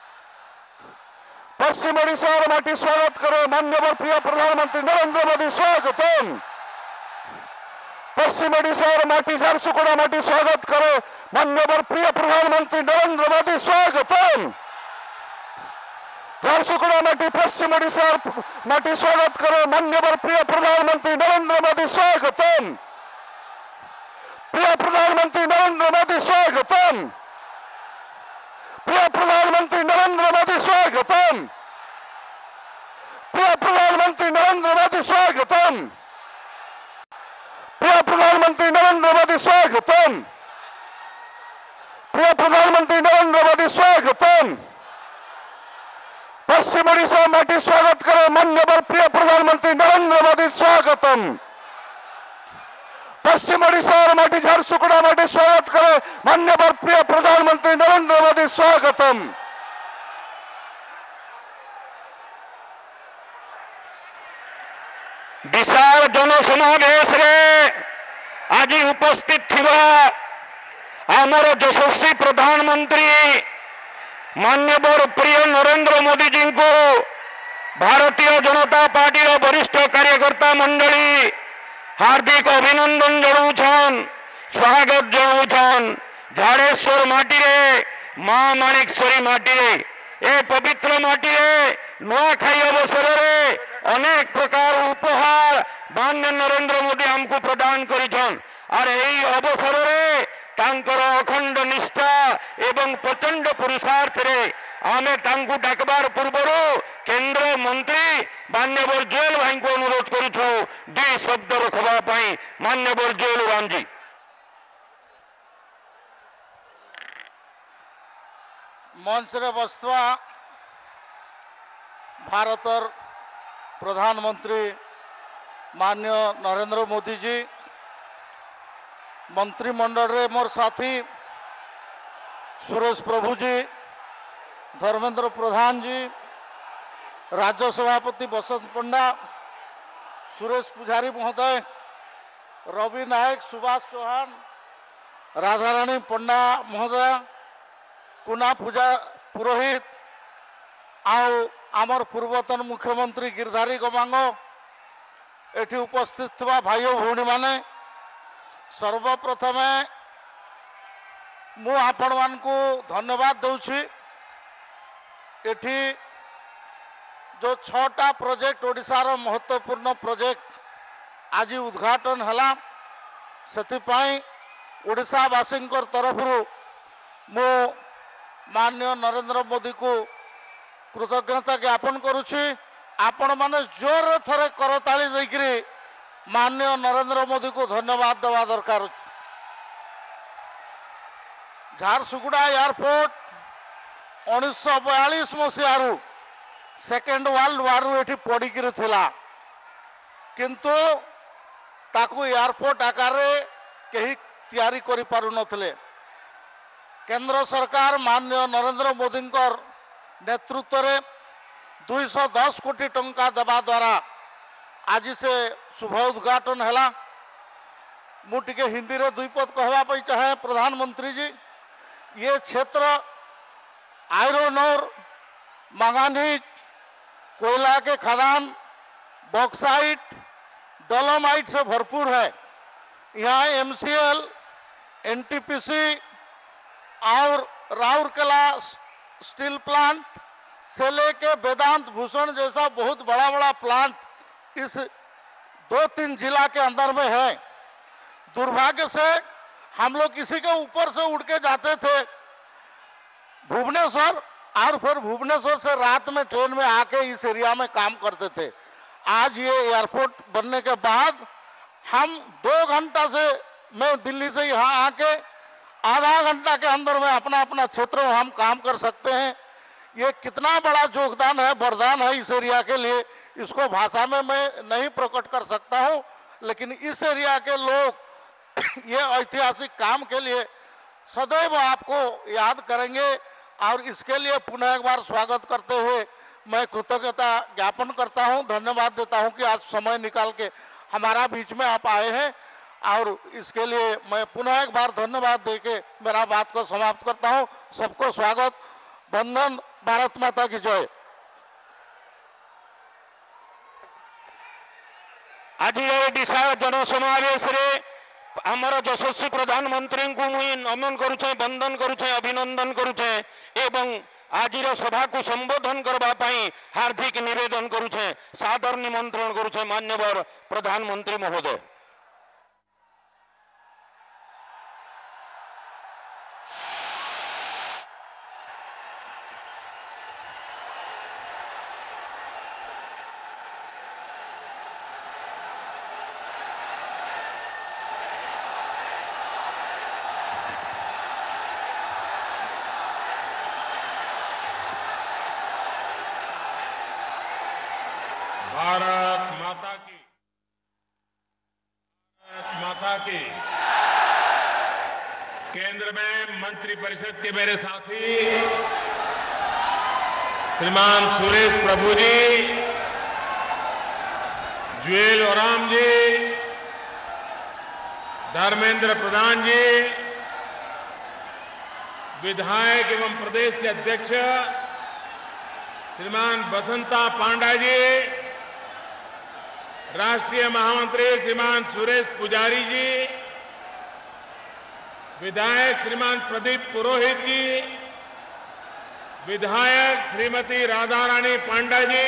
पश्चिम ओडिशार माटी स्वागत करो माननीय प्रिय प्रधानमंत्री नरेंद्र मोदी स्वागतम। पश्चिम ओडिशार माटी झारसुगुड़ा माटी स्वागत करो माननीय प्रिय प्रधानमंत्री नरेंद्र मोदी स्वागतम। झारसुगुड़ा माटी पश्चिम ओडिशार माटी स्वागत करो माननीय प्रिय प्रधानमंत्री नरेंद्र मोदी स्वागतम। प्रिय प्रधानमंत्री नरेंद्र मोदी स्वागतम। प्रिय प्रधानमंत्री नरेंद्र मोदी स्वागतम। प्रिय प्रधानमंत्री नरेंद्र मोदी स्वागतम। प्रिय प्रधानमंत्री नरेंद्र मोदी स्वागतम। प्रिय प्रधानमंत्री नरेंद्र मोदी स्वागतम। पश्चिम ओडिशा माटी स्वागत करो माननीय प्रिय प्रधानमंत्री नरेंद्र मोदी स्वागतम। पश्चिम ओडिशा माटी झारसुगुड़ा माटी स्वागत करो माननीय प्रिय प्रधानमंत्री नरेंद्र मोदी स्वागतम। विशाल जनसमावेश रे आज उपस्थित थिबा आमर यशस्वी प्रधानमंत्री माननीय प्रिय नरेंद्र मोदी जी को भारतीय जनता पार्टी वरिष्ठ कार्यकर्ता मंडली हार्दिक अभिनंदन जनाऊन स्वागत जनाऊन झाड़ेश्वर माटी रे मां माणिकश्वरी माटी रे ए पवित्र माटी रे नुआखाई अवसर रे अनेक प्रकार उपहार माननीय नरेंद्र मोदी हमको प्रदान करिछन और यही अवसर रे तांकर अखंड निष्ठा एवं प्रचंड पुरुषार्थ रे आमे तांकु डाकबार पूर्वर केंद्र मंत्री मान्यवर जुएल भाई को अनुरोध करुछु दुई शब्द रखबा पई मान्यवर जुएल राम जी। मंच रे बसवा भारतर प्रधानमंत्री माननीय नरेंद्र मोदी जी मंत्रिमंडल रे मोर साथी सुरेश प्रभु जी धर्मेंद्र प्रधान जी राज्य सभापति बसंत पंडा सुरेश पुजारी महोदय रवि नायक सुभाष चौहान राधारानी पंडा महोदय कुना पूजा पुरोहित आउ आमर पूर्वतन मुख्यमंत्री गिरधारी गमांग एठी उपस्थित थवा भाई भौणी माने सर्वप्रथमे मु आपण मान को धन्यवाद दूची एठी जो 6टा प्रोजेक्ट ओडिशार महत्वपूर्ण प्रोजेक्ट आज उद्घाटन हला सेथिपाई ओडिशावासी तरफ मु माननीय नरेंद्र मोदी को कृतज्ञता ज्ञापन करुछि। आपण माने जोर थरे करताली देकरी माननीय नरेंद्र मोदी को धन्यवाद देवा दरकार। झारसुगुड़ा एयरपोर्ट 1942 मसीह सेकेंड वर्ल्ड वार एठी पड़िकी थिला किंतु ताकू एयरपोर्ट आकार कहीं तैयारी करि पारु नथिले। केंद्र सरकार माननीय नरेंद्र मोदी नेतृत्व में 210 कोटी टंका देवा द्वारा आज से शुभ उद्घाटन है। मुझे हिंदी रे दुई पद कहवाई चाहे प्रधानमंत्री जी ये क्षेत्र आयरन और मंगानीज कोयला के खदान बॉक्साइट डोलोमाइट से भरपूर है। यहाँ एमसीएल एनटीपीसी और राउरकेला स्टील प्लांट से लेके वेदांत भूषण जैसा बहुत बड़ा बड़ा प्लांट इस 2-3 जिला के अंदर में है। दुर्भाग्य से हम लोग किसी के ऊपर से उड़ के जाते थे भुवनेश्वर और फिर भुवनेश्वर से रात में ट्रेन में आके इस एरिया में काम करते थे। आज ये एयरपोर्ट बनने के बाद हम 2 घंटा से मैं दिल्ली से यहाँ आके आधा घंटा के अंदर में अपना अपना क्षेत्र में हम काम कर सकते हैं। ये कितना बड़ा योगदान है वरदान है इस एरिया के लिए, इसको भाषा में मैं नहीं प्रकट कर सकता हूँ, लेकिन इस एरिया के लोग ये ऐतिहासिक काम के लिए सदैव आपको याद करेंगे और इसके लिए पुनः एक बार स्वागत करते हुए मैं कृतज्ञता ज्ञापन करता हूं, धन्यवाद देता हूं कि आज समय निकाल के हमारा बीच में आप आए हैं और इसके लिए मैं पुनः एक बार धन्यवाद देके मेरा बात को समाप्त करता हूं। सबको स्वागत, वंदन, भारत माता की जय। आज ये दिशा जनसमावेश रे आमर यशस्वी प्रधानमंत्री को मुई नमन करुचे, वंदन करुचे, अभिनंदन करुचे एवं आज सभा को संबोधन करबा पई हार्दिक निवेदन करुचे, सादर निमंत्रण करुचे मान्यवर प्रधानमंत्री महोदय। भारत माता की, भारत माता की। केंद्र में मंत्रिपरिषद के मेरे साथी श्रीमान सुरेश प्रभु जी, जुएल ओराम जी, धर्मेंद्र प्रधान जी, विधायक एवं प्रदेश के अध्यक्ष श्रीमान बसंता पांडा जी, राष्ट्रीय महामंत्री श्रीमान सुरेश पुजारी जी, विधायक श्रीमान प्रदीप पुरोहित जी, विधायक श्रीमती राधा रानी पांडा जी,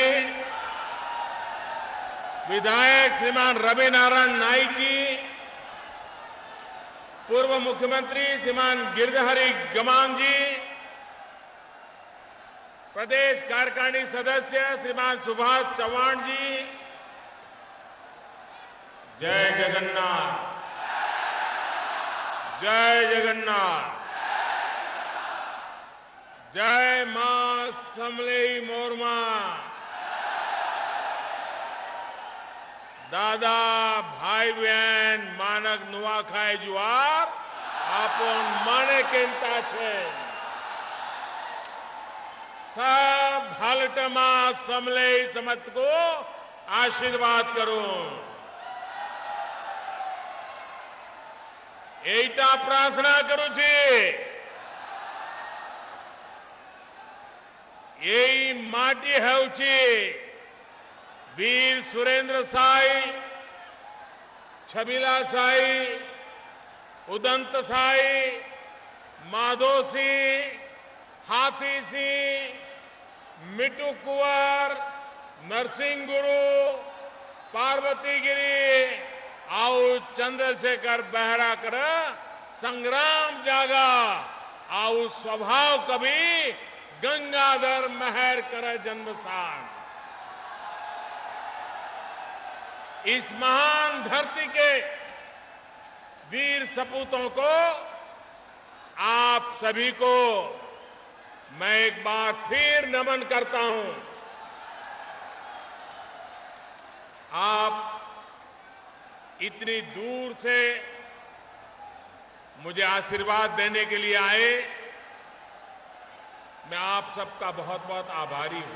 विधायक श्रीमान रवि नारायण नाइक जी, पूर्व मुख्यमंत्री श्रीमान गिरधरी गमांग जी, प्रदेश कार्यकारिणी सदस्य श्रीमान सुभाष चौहान जी, जय जगन्नाथ, जय जगन्नाथ, जय मां समलेई मोरमा, दादा भाई बहन मानक नुआखाई जुआर आपन माने केनता छे सब हालटमा समलेई समत को आशीर्वाद करो। एटा प्रार्थना करू छी यही माटी हेउची वीर सुरेंद्र साई, छबिला साई, उदंत साई, माधोसी, हाथी सिंह, मिट्टू कुंवर, नरसिंह गुरु, पार्वती गिरी आउ चंद्रशेखर बहरा कर संग्राम जागा आउ स्वभाव कवि गंगाधर महर कर जन्मस्थान। इस महान धरती के वीर सपूतों को आप सभी को मैं एक बार फिर नमन करता हूं। आप इतनी दूर से मुझे आशीर्वाद देने के लिए आए, मैं आप सबका बहुत बहुत आभारी हूं।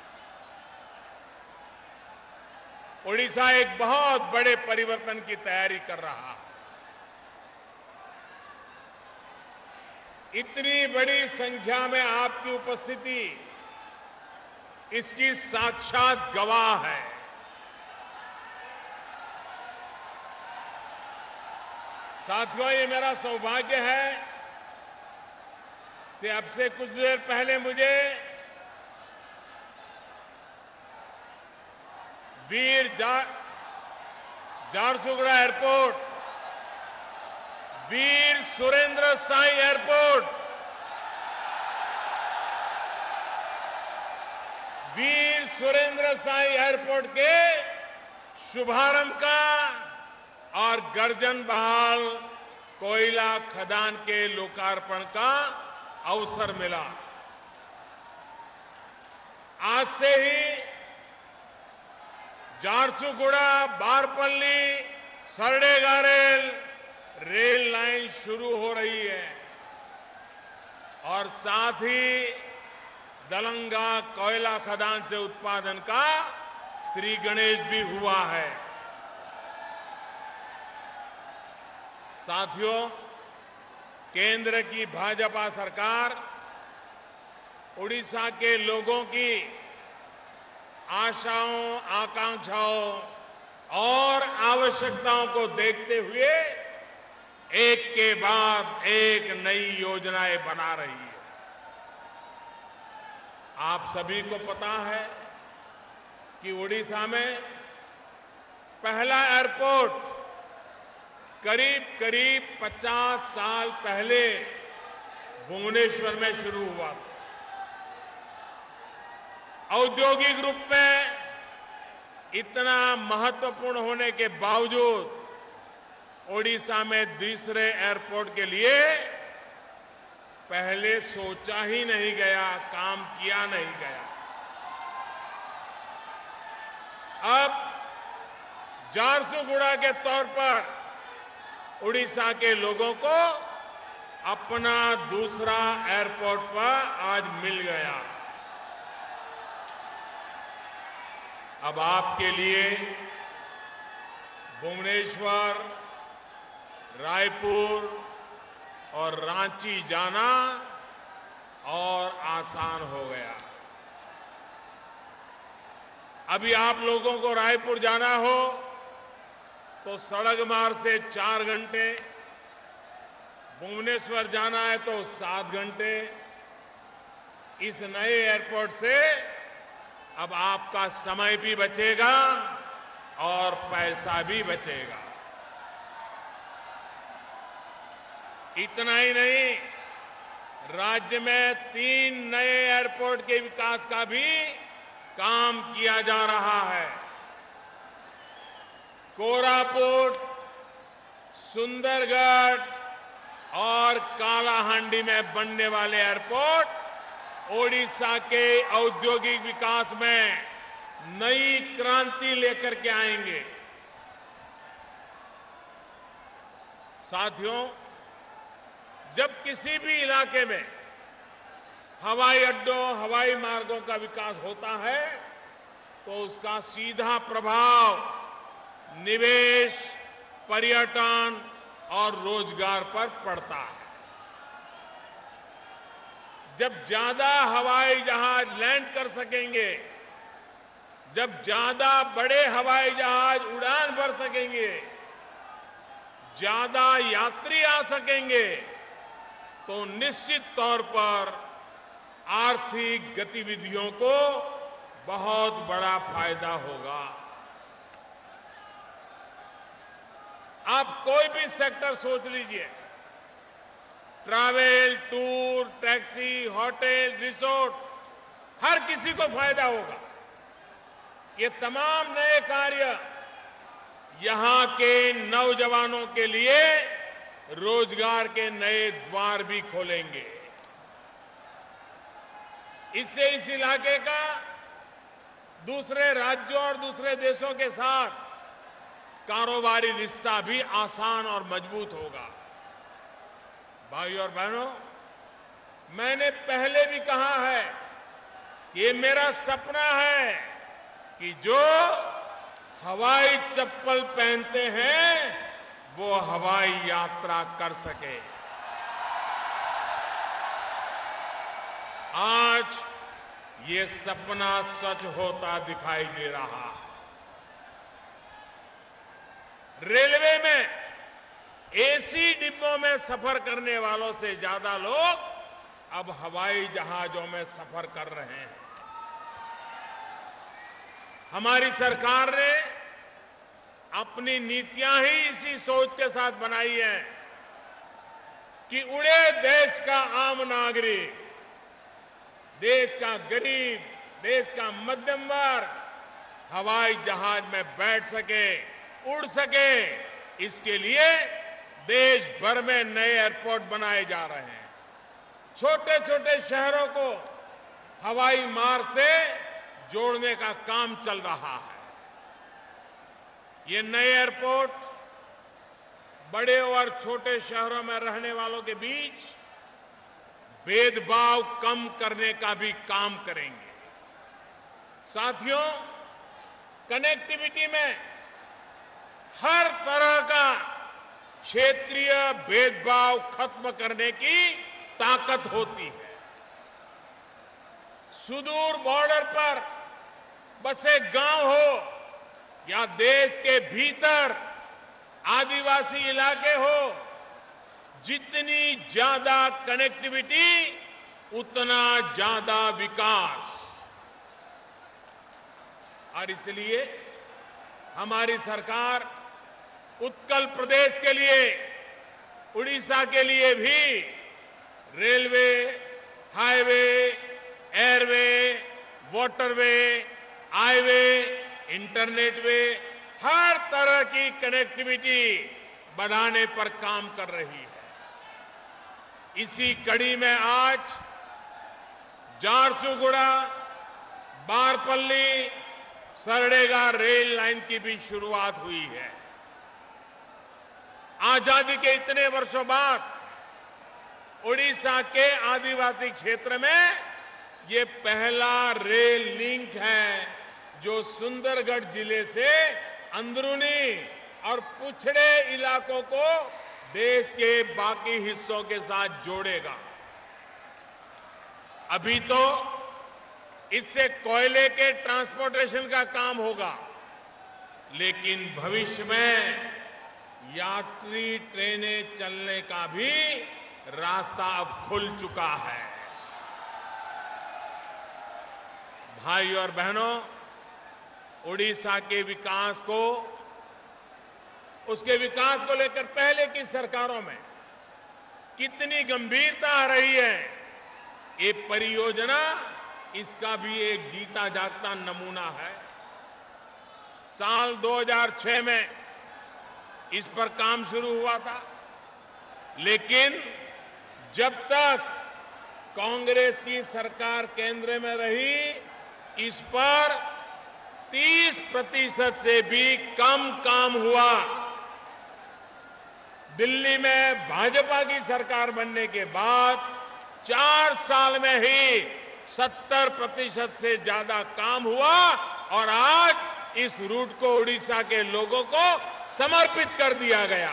ओडिशा एक बहुत बड़े परिवर्तन की तैयारी कर रहा है। इतनी बड़ी संख्या में आपकी उपस्थिति इसकी साक्षात गवाह है। साथियों, ये मेरा सौभाग्य है कि अब से कुछ देर पहले मुझे Veer Jharsuguda airport, Veer Surendra Sai airport, Veer Surendra Sai airport के शुभारंभ का और गर्जन बहाल कोयला खदान के लोकार्पण का अवसर मिला। आज से ही झारसुगुड़ा बारपल्ली सरडेगारेल रेल लाइन शुरू हो रही है और साथ ही दलंगा कोयला खदान से उत्पादन का श्री गणेश भी हुआ है। साथियों, केंद्र की भाजपा सरकार उड़ीसा के लोगों की आशाओं, आकांक्षाओं और आवश्यकताओं को देखते हुए एक के बाद एक नई योजनाएं बना रही है। आप सभी को पता है कि उड़ीसा में पहला एयरपोर्ट करीब 50 साल पहले भुवनेश्वर में शुरू हुआ था। औद्योगिक रूप में इतना महत्वपूर्ण होने के बावजूद ओडिशा में दूसरे एयरपोर्ट के लिए पहले सोचा ही नहीं गया, काम किया नहीं गया। अब झारसुगुड़ा के तौर पर उड़ीसा के लोगों को अपना दूसरा एयरपोर्ट पर आज मिल गया। अब आपके लिए भुवनेश्वर, रायपुर और रांची जाना और आसान हो गया। अभी आप लोगों को रायपुर जाना हो तो सड़क मार्ग से 4 घंटे, भुवनेश्वर जाना है तो 7 घंटे। इस नए एयरपोर्ट से अब आपका समय भी बचेगा और पैसा भी बचेगा। इतना ही नहीं, राज्य में 3 नए एयरपोर्ट के विकास का भी काम किया जा रहा है। कोरापुट, सुंदरगढ़ और कालाहांडी में बनने वाले एयरपोर्ट ओडिशा के औद्योगिक विकास में नई क्रांति लेकर के आएंगे। साथियों, जब किसी भी इलाके में हवाई अड्डों, हवाई मार्गों का विकास होता है तो उसका सीधा प्रभाव निवेश, पर्यटन और रोजगार पर पड़ता है। जब ज्यादा हवाई जहाज लैंड कर सकेंगे, जब ज्यादा बड़े हवाई जहाज उड़ान भर सकेंगे, ज्यादा यात्री आ सकेंगे, तो निश्चित तौर पर आर्थिक गतिविधियों को बहुत बड़ा फायदा होगा। आप कोई भी सेक्टर सोच लीजिए, travel, tour, taxi, hotel, resort, हर किसी को फायदा होगा। ये तमाम नए कार्य यहां के नौजवानों के लिए रोजगार के नए द्वार भी खोलेंगे। इससे इस इलाके का दूसरे राज्यों और दूसरे देशों के साथ कारोबारी रिश्ता भी आसान और मजबूत होगा। भाइयों और बहनों, मैंने पहले भी कहा है कि ये मेरा सपना है कि जो हवाई चप्पल पहनते हैं वो हवाई यात्रा कर सके। आज ये सपना सच होता दिखाई दे रहा है। रेलवे में एसी डिब्बों में सफर करने वालों से ज्यादा लोग अब हवाई जहाजों में सफर कर रहे हैं। हमारी सरकार ने अपनी नीतियां ही इसी सोच के साथ बनाई है कि उड़े देश का आम नागरिक, देश का गरीब, देश का मध्यम वर्ग हवाई जहाज में बैठ सके, उड़ सके। इसके लिए देश भर में नए एयरपोर्ट बनाए जा रहे हैं। छोटे छोटे शहरों को हवाई मार्ग से जोड़ने का काम चल रहा है। ये नए एयरपोर्ट बड़े और छोटे शहरों में रहने वालों के बीच भेदभाव कम करने का भी काम करेंगे। साथियों, कनेक्टिविटी में हर तरह का क्षेत्रीय भेदभाव खत्म करने की ताकत होती है। सुदूर बॉर्डर पर बसे गांव हो या देश के भीतर आदिवासी इलाके हो, जितनी ज्यादा कनेक्टिविटी उतना ज्यादा विकास। और इसलिए हमारी सरकार उत्कल प्रदेश के लिए, उड़ीसा के लिए भी railway, highway, airway, waterway, highway, internet way, हर तरह की कनेक्टिविटी बढ़ाने पर काम कर रही है। इसी कड़ी में आज झारसुगुड़ा, बारपल्ली, सरडेगा रेल लाइन की भी शुरुआत हुई है। आजादी के इतने वर्षों बाद उड़ीसा के आदिवासी क्षेत्र में ये पहला रेल लिंक है जो सुंदरगढ़ जिले से अंदरूनी और पिछड़े इलाकों को देश के बाकी हिस्सों के साथ जोड़ेगा। अभी तो इससे कोयले के ट्रांसपोर्टेशन का काम होगा, लेकिन भविष्य में यात्री ट्रेनें चलने का भी रास्ता अब खुल चुका है। भाई और बहनों, उड़ीसा के विकास को, उसके विकास को लेकर पहले की सरकारों में कितनी गंभीरता आ रही है, ये परियोजना इसका भी एक जीता जागता नमूना है। साल 2006 में इस पर काम शुरू हुआ था, लेकिन जब तक कांग्रेस की सरकार केंद्र में रही, इस पर 30% से भी कम काम हुआ। दिल्ली में भाजपा की सरकार बनने के बाद 4 साल में ही 70% से ज्यादा काम हुआ और आज इस रूट को उड़ीसा के लोगों को समर्पित कर दिया गया।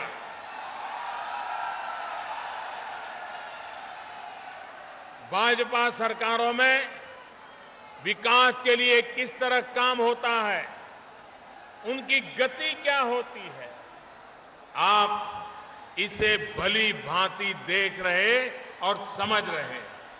भाजपा सरकारों में विकास के लिए किस तरह काम होता है, उनकी गति क्या होती है, आप इसे भली भांति देख रहे और समझ रहे।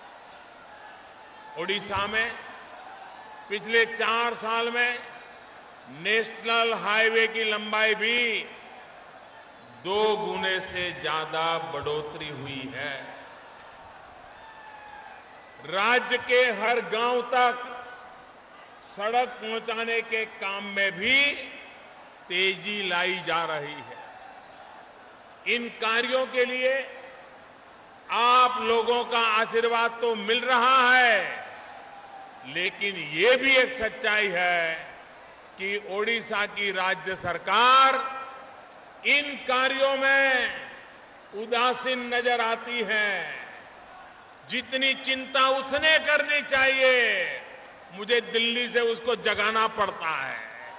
उड़ीसा में पिछले 4 साल में नेशनल हाईवे की लंबाई भी 2 गुने से ज्यादा बढ़ोतरी हुई है। राज्य के हर गांव तक सड़क पहुंचाने के काम में भी तेजी लाई जा रही है। इन कार्यों के लिए आप लोगों का आशीर्वाद तो मिल रहा है, लेकिन ये भी एक सच्चाई है कि ओडिशा की राज्य सरकार इन कार्यों में उदासीन नजर आती है। जितनी चिंता उसने करनी चाहिए, मुझे दिल्ली से उसको जगाना पड़ता है।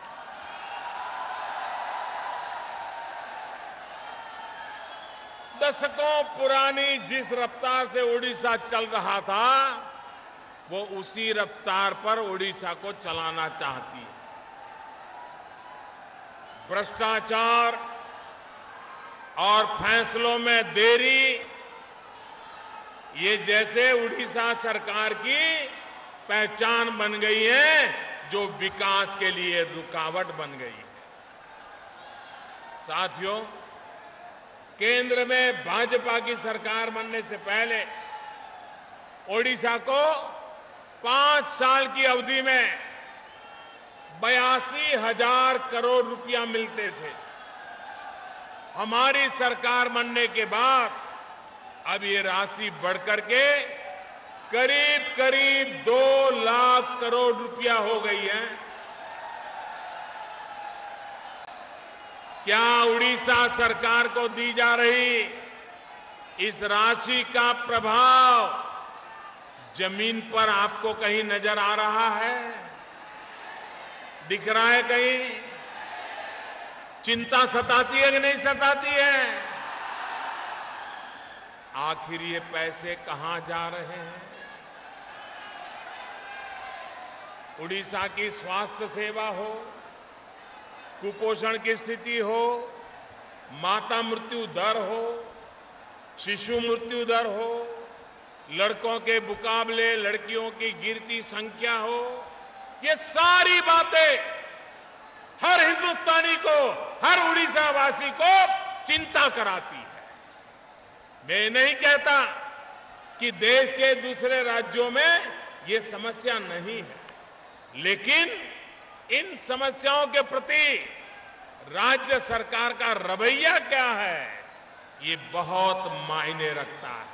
दशकों पुरानी जिस रफ्तार से ओडिशा चल रहा था, वो उसी रफ्तार पर ओडिशा को चलाना चाहती है। भ्रष्टाचार और फैसलों में देरी, ये जैसे उड़ीसा सरकार की पहचान बन गई है, जो विकास के लिए रुकावट बन गई है। साथियों, केंद्र में भाजपा की सरकार बनने से पहले ओडिशा को 5 साल की अवधि में 82,000 करोड़ रुपया मिलते थे। हमारी सरकार बनने के बाद अब ये राशि बढ़कर के करीब करीब 2 लाख करोड़ रुपया हो गई है। क्या उड़ीसा सरकार को दी जा रही इस राशि का प्रभाव जमीन पर आपको कहीं नजर आ रहा है? दिख रहा है कहीं? चिंता सताती है कि नहीं सताती है? आखिर ये पैसे कहां जा रहे हैं? उड़ीसा की स्वास्थ्य सेवा हो, कुपोषण की स्थिति हो, माता मृत्यु दर हो, शिशु मृत्यु दर हो, लड़कों के मुकाबले लड़कियों की गिरती संख्या हो, ये सारी बातें हर हिंदुस्तानी को, हर उड़ीसा वासी को चिंता कराती है। मैं नहीं कहता कि देश के दूसरे राज्यों में ये समस्या नहीं है, लेकिन इन समस्याओं के प्रति राज्य सरकार का रवैया क्या है, ये बहुत मायने रखता है।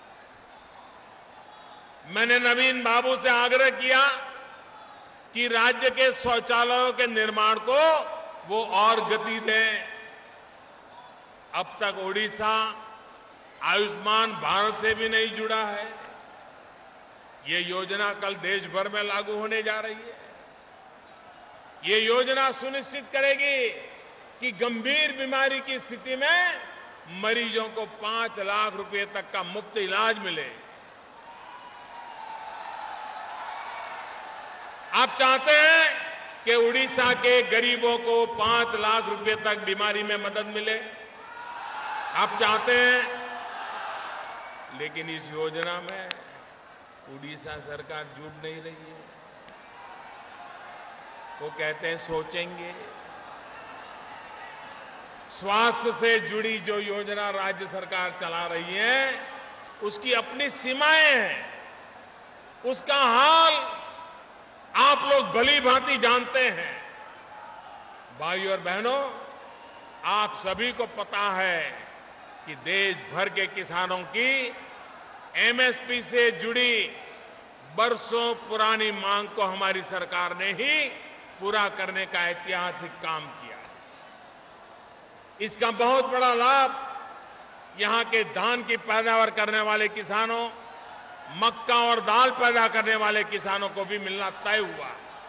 मैंने नवीन बाबू से आग्रह किया कि राज्य के शौचालयों के निर्माण को वो और गति दें। अब तक ओडिशा आयुष्मान भारत से भी नहीं जुड़ा है। ये योजना कल देश भर में लागू होने जा रही है। ये योजना सुनिश्चित करेगी कि गंभीर बीमारी की स्थिति में मरीजों को 5 लाख रुपए तक का मुफ्त इलाज मिले। आप चाहते हैं कि उड़ीसा के गरीबों को 5 लाख रुपए तक बीमारी में मदद मिले, आप चाहते हैं, लेकिन इस योजना में उड़ीसा सरकार जुड़ नहीं रही है। वो कहते हैं सोचेंगे। स्वास्थ्य से जुड़ी जो योजना राज्य सरकार चला रही है उसकी अपनी सीमाएं हैं, उसका हाल आप लोग भली भांति जानते हैं। भाइयों और बहनों, आप सभी को पता है कि देश भर के किसानों की एमएसपी से जुड़ी बरसों पुरानी मांग को हमारी सरकार ने ही पूरा करने का ऐतिहासिक काम किया। इसका बहुत बड़ा लाभ यहां के धान की पैदावार करने वाले किसानों, मक्का और दाल पैदा करने वाले किसानों को भी मिलना तय हुआ।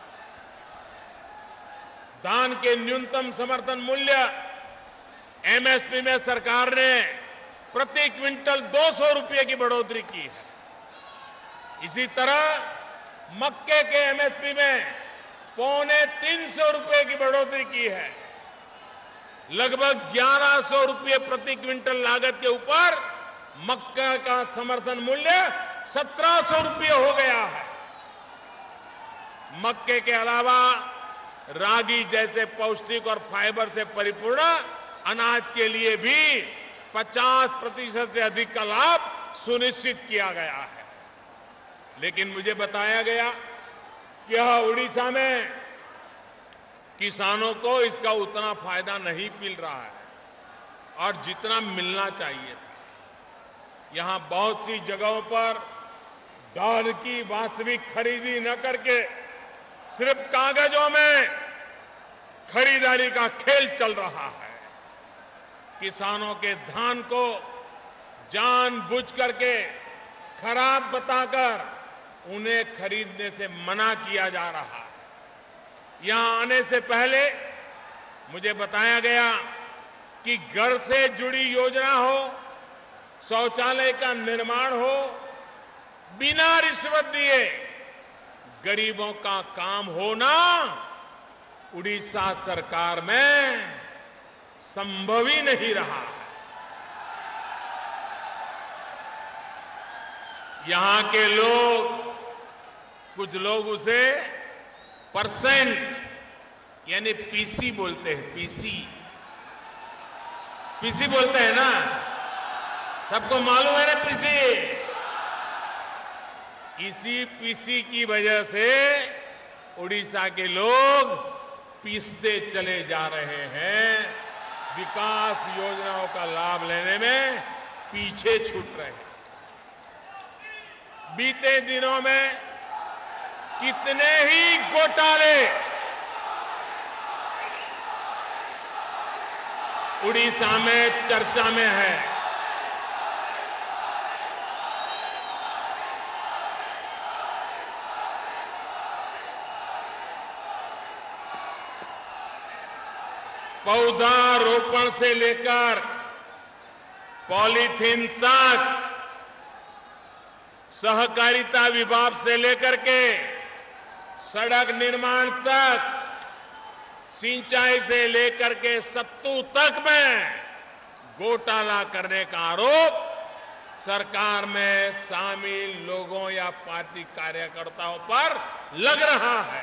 धान के न्यूनतम समर्थन मूल्य एमएसपी में सरकार ने प्रति क्विंटल 200 रुपये की बढ़ोतरी की है। इसी तरह मक्के के एमएसपी में 250 रुपये की बढ़ोतरी की है। लगभग 1100 रुपये प्रति क्विंटल लागत के ऊपर मक्का का समर्थन मूल्य 1700 रुपये हो गया है। मक्के के अलावा रागी जैसे पौष्टिक और फाइबर से परिपूर्ण अनाज के लिए भी 50% से अधिक का लाभ सुनिश्चित किया गया है। लेकिन मुझे बताया गया कि यह उड़ीसा में किसानों को इसका उतना फायदा नहीं मिल रहा है और जितना मिलना चाहिए था। यहां बहुत सी जगहों पर दाल की वास्तविक खरीदी न करके सिर्फ कागजों में खरीदारी का खेल चल रहा है। किसानों के धान को जानबूझ करके खराब बताकर उन्हें खरीदने से मना किया जा रहा है। यहां आने से पहले मुझे बताया गया कि घर से जुड़ी योजना हो, शौचालय का निर्माण हो, बिना रिश्वत दिए गरीबों का काम होना उड़ीसा सरकार में संभव ही नहीं रहा। यहां के लोग, कुछ लोग उसे परसेंट यानी पीसी बोलते हैं। पीसी बोलते हैं ना, सबको मालूम है ना पीसी। इसी पीसी की वजह से उड़ीसा के लोग पीसते चले जा रहे हैं, विकास योजनाओं का लाभ लेने में पीछे छूट रहे हैं। बीते दिनों में कितने ही घोटाले उड़ीसा में चर्चा में है। पौधा रोपण से लेकर पॉलीथीन तक, सहकारिता विभाग से लेकर के सड़क निर्माण तक, सिंचाई से लेकर के सत्तू तक में घोटाला करने का आरोप सरकार में शामिल लोगों या पार्टी कार्यकर्ताओं पर लग रहा है।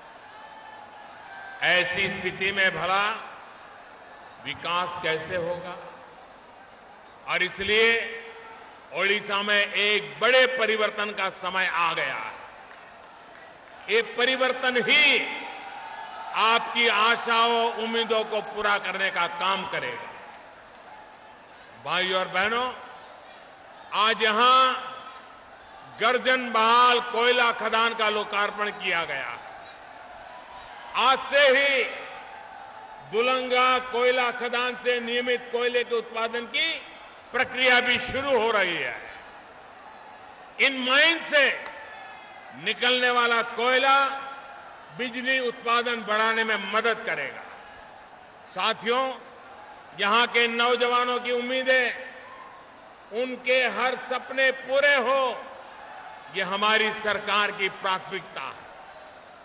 ऐसी स्थिति में भला विकास कैसे होगा? और इसलिए ओडिशा में एक बड़े परिवर्तन का समय आ गया है। ये परिवर्तन ही आपकी आशाओं, उम्मीदों को पूरा करने का काम करेगा। भाइयों और बहनों, आज यहां गर्जन बहाल कोयला खदान का लोकार्पण किया गया है। आज से ही दुलंगा कोयला खदान से नियमित कोयले के उत्पादन की प्रक्रिया भी शुरू हो रही है। इन माइन से निकलने वाला कोयला बिजली उत्पादन बढ़ाने में मदद करेगा। साथियों, यहां के नौजवानों की उम्मीदें, उनके हर सपने पूरे हो, ये हमारी सरकार की प्राथमिकता है।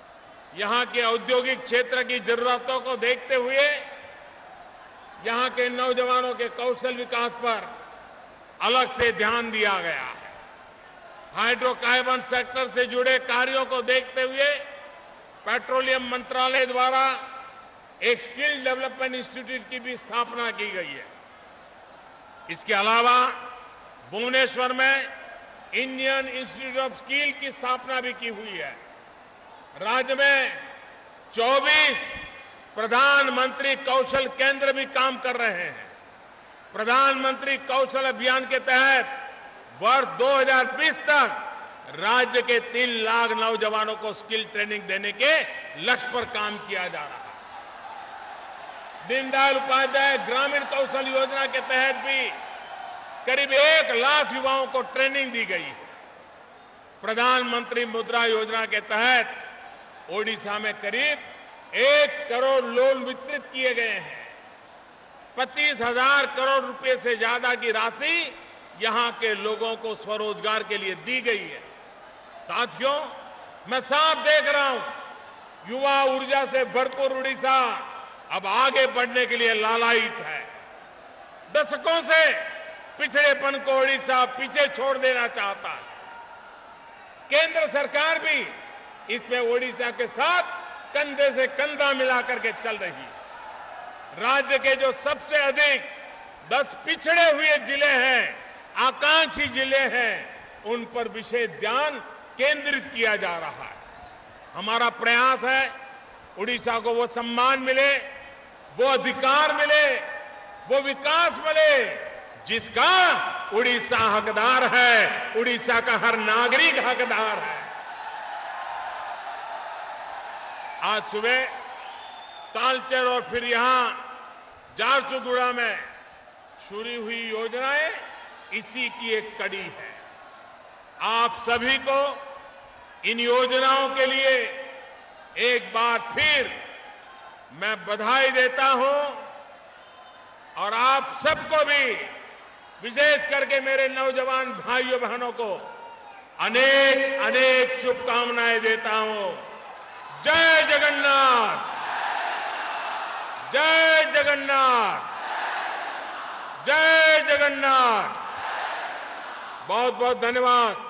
यहाँ के औद्योगिक क्षेत्र की जरूरतों को देखते हुए यहाँ के नौजवानों के कौशल विकास पर अलग से ध्यान दिया गया है। हाइड्रोकार्बन सेक्टर से जुड़े कार्यों को देखते हुए पेट्रोलियम मंत्रालय द्वारा एक स्किल डेवलपमेंट इंस्टीट्यूट की भी स्थापना की गई है। इसके अलावा भुवनेश्वर में इंडियन इंस्टीट्यूट ऑफ स्किल की स्थापना भी की हुई है। राज्य में 24 प्रधानमंत्री कौशल केंद्र भी काम कर रहे हैं। प्रधानमंत्री कौशल अभियान के तहत वर्ष 2020 तक राज्य के 3 लाख नौजवानों को स्किल ट्रेनिंग देने के लक्ष्य पर काम किया जा रहा है। दीनदयाल उपाध्याय ग्रामीण कौशल योजना के तहत भी करीब 1 लाख युवाओं को ट्रेनिंग दी गई है। प्रधानमंत्री मुद्रा योजना के तहत ओडिशा में करीब 1 करोड़ लोन वितरित किए गए हैं। 25,000 करोड़ रुपए से ज्यादा की राशि यहां के लोगों को स्वरोजगार के लिए दी गई है। साथियों, मैं साफ देख रहा हूं, युवा ऊर्जा से भरपूर उड़ीसा अब आगे बढ़ने के लिए लालायित है। दशकों से पिछड़ेपन को उड़ीसा पीछे छोड़ देना चाहता है। केंद्र सरकार भी इसमें ओडिशा के साथ कंधे से कंधा मिलाकर के चल रही है। राज्य के जो सबसे अधिक 10 पिछड़े हुए जिले हैं, आकांक्षी जिले हैं, उन पर विशेष ध्यान केंद्रित किया जा रहा है। हमारा प्रयास है उड़ीसा को वो सम्मान मिले, वो अधिकार मिले, वो विकास मिले जिसका उड़ीसा हकदार है, उड़ीसा का हर नागरिक हकदार है। आज सुबह तालचेर और फिर यहां झारसुगुड़ा में शुरू हुई योजनाएं इसी की एक कड़ी है। आप सभी को इन योजनाओं के लिए एक बार फिर मैं बधाई देता हूं और आप सबको भी, विशेष करके मेरे नौजवान भाइयों बहनों को अनेक अनेक शुभकामनाएं देता हूं। जय जगन्नाथ, जय जगन्नाथ, जय जगन्नाथ। बहुत बहुत धन्यवाद।